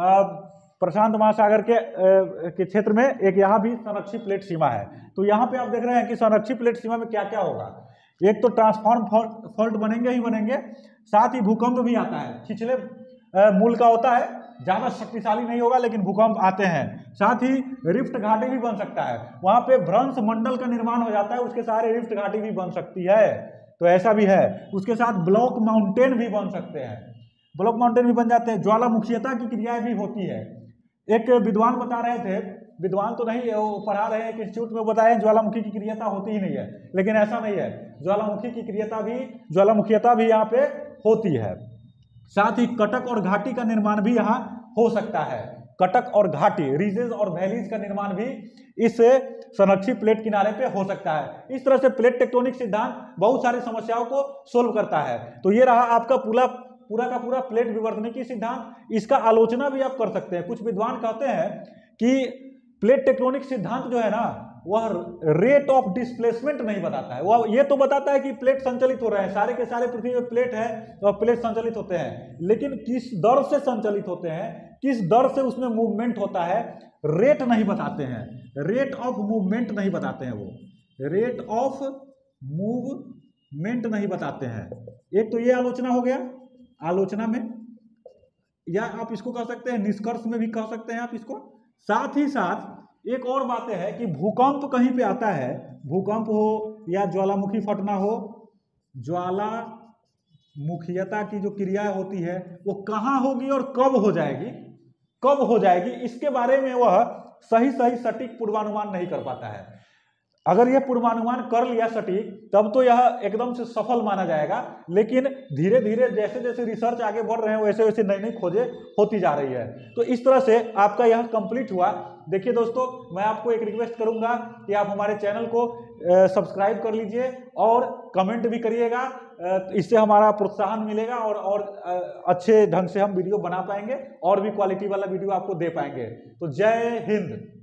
प्रशांत महासागर के के क्षेत्र में एक यहाँ भी संरक्षित प्लेट सीमा है। तो यहाँ पे आप देख रहे हैं कि संरक्षित प्लेट सीमा में क्या क्या होगा। एक तो ट्रांसफॉर्म फॉल्ट बनेंगे ही बनेंगे, साथ ही भूकंप भी आता है, छिछले मूल का होता है, ज्यादा शक्तिशाली नहीं होगा लेकिन भूकंप आते हैं। साथ ही रिफ्ट घाटी भी बन सकता है, वहां पे भ्रंश मंडल का निर्माण हो जाता है, उसके सहारे रिफ्ट घाटी भी बन सकती है, तो ऐसा भी है। उसके साथ ब्लॉक माउंटेन भी बन सकते हैं, ब्लॉक माउंटेन भी बन जाते हैं। ज्वालामुखीयता की क्रियाएं भी होती है। एक विद्वान बता रहे थे, विद्वान तो नहीं है, वो पढ़ा रहे हैं कि इंस्टीट्यूट में बताया ज्वालामुखी की क्रियता होती ही नहीं है, लेकिन ऐसा नहीं है, ज्वालामुखी की क्रियता भी ज्वालामुखीयता भी यहाँ पे होती है। साथ ही कटक और घाटी का निर्माण भी यहाँ हो सकता है, कटक और घाटी, रीजेस और वैलीज का निर्माण भी इस संरक्षित प्लेट किनारे पे हो सकता है। इस तरह से प्लेट टेक्टोनिक सिद्धांत बहुत सारी समस्याओं को सोल्व करता है। तो ये रहा आपका पूरा पूरा का पूरा प्लेट विवर्तनिकी सिद्धांत। इसका आलोचना भी आप कर सकते हैं। कुछ विद्वान कहते हैं कि प्लेट टेक्टोनिक सिद्धांत जो है ना, वह रेट ऑफ डिस्प्लेसमेंट नहीं बताता है। वह ये तो बताता है कि प्लेट संचलित हो रहे हैं, सारे के सारे पृथ्वी में प्लेट है और प्लेट संचलित होते हैं, लेकिन किस दर से संचलित होते हैं, किस दर से उसमें मूवमेंट होता है, रेट नहीं बताते हैं, रेट ऑफ मूवमेंट नहीं बताते हैं, वो रेट ऑफ मूवमेंट नहीं बताते हैं। एक तो ये आलोचना हो गया। आलोचना में, या आप इसको कह सकते हैं निष्कर्ष में भी कह सकते हैं आप इसको। साथ ही साथ एक और बातें है कि भूकंप कहीं पे आता है, भूकंप हो या ज्वालामुखी फटना हो, ज्वालामुखीयता की जो क्रिया होती है वो कहाँ होगी और कब हो जाएगी, कब हो जाएगी, इसके बारे में वह सही सही सटीक पूर्वानुमान नहीं कर पाता है। अगर यह पूर्वानुमान कर लिया सटीक तब तो यह एकदम से सफल माना जाएगा, लेकिन धीरे धीरे जैसे जैसे रिसर्च आगे बढ़ रहे हैं वैसे वैसे नई नई खोजें होती जा रही है। तो इस तरह से आपका यह कंप्लीट हुआ। देखिए दोस्तों, मैं आपको एक रिक्वेस्ट करूंगा कि आप हमारे चैनल को सब्सक्राइब कर लीजिए और कमेंट भी करिएगा, इससे हमारा प्रोत्साहन मिलेगा और और अच्छे ढंग से हम वीडियो बना पाएंगे और भी क्वालिटी वाला वीडियो आपको दे पाएंगे। तो जय हिंद।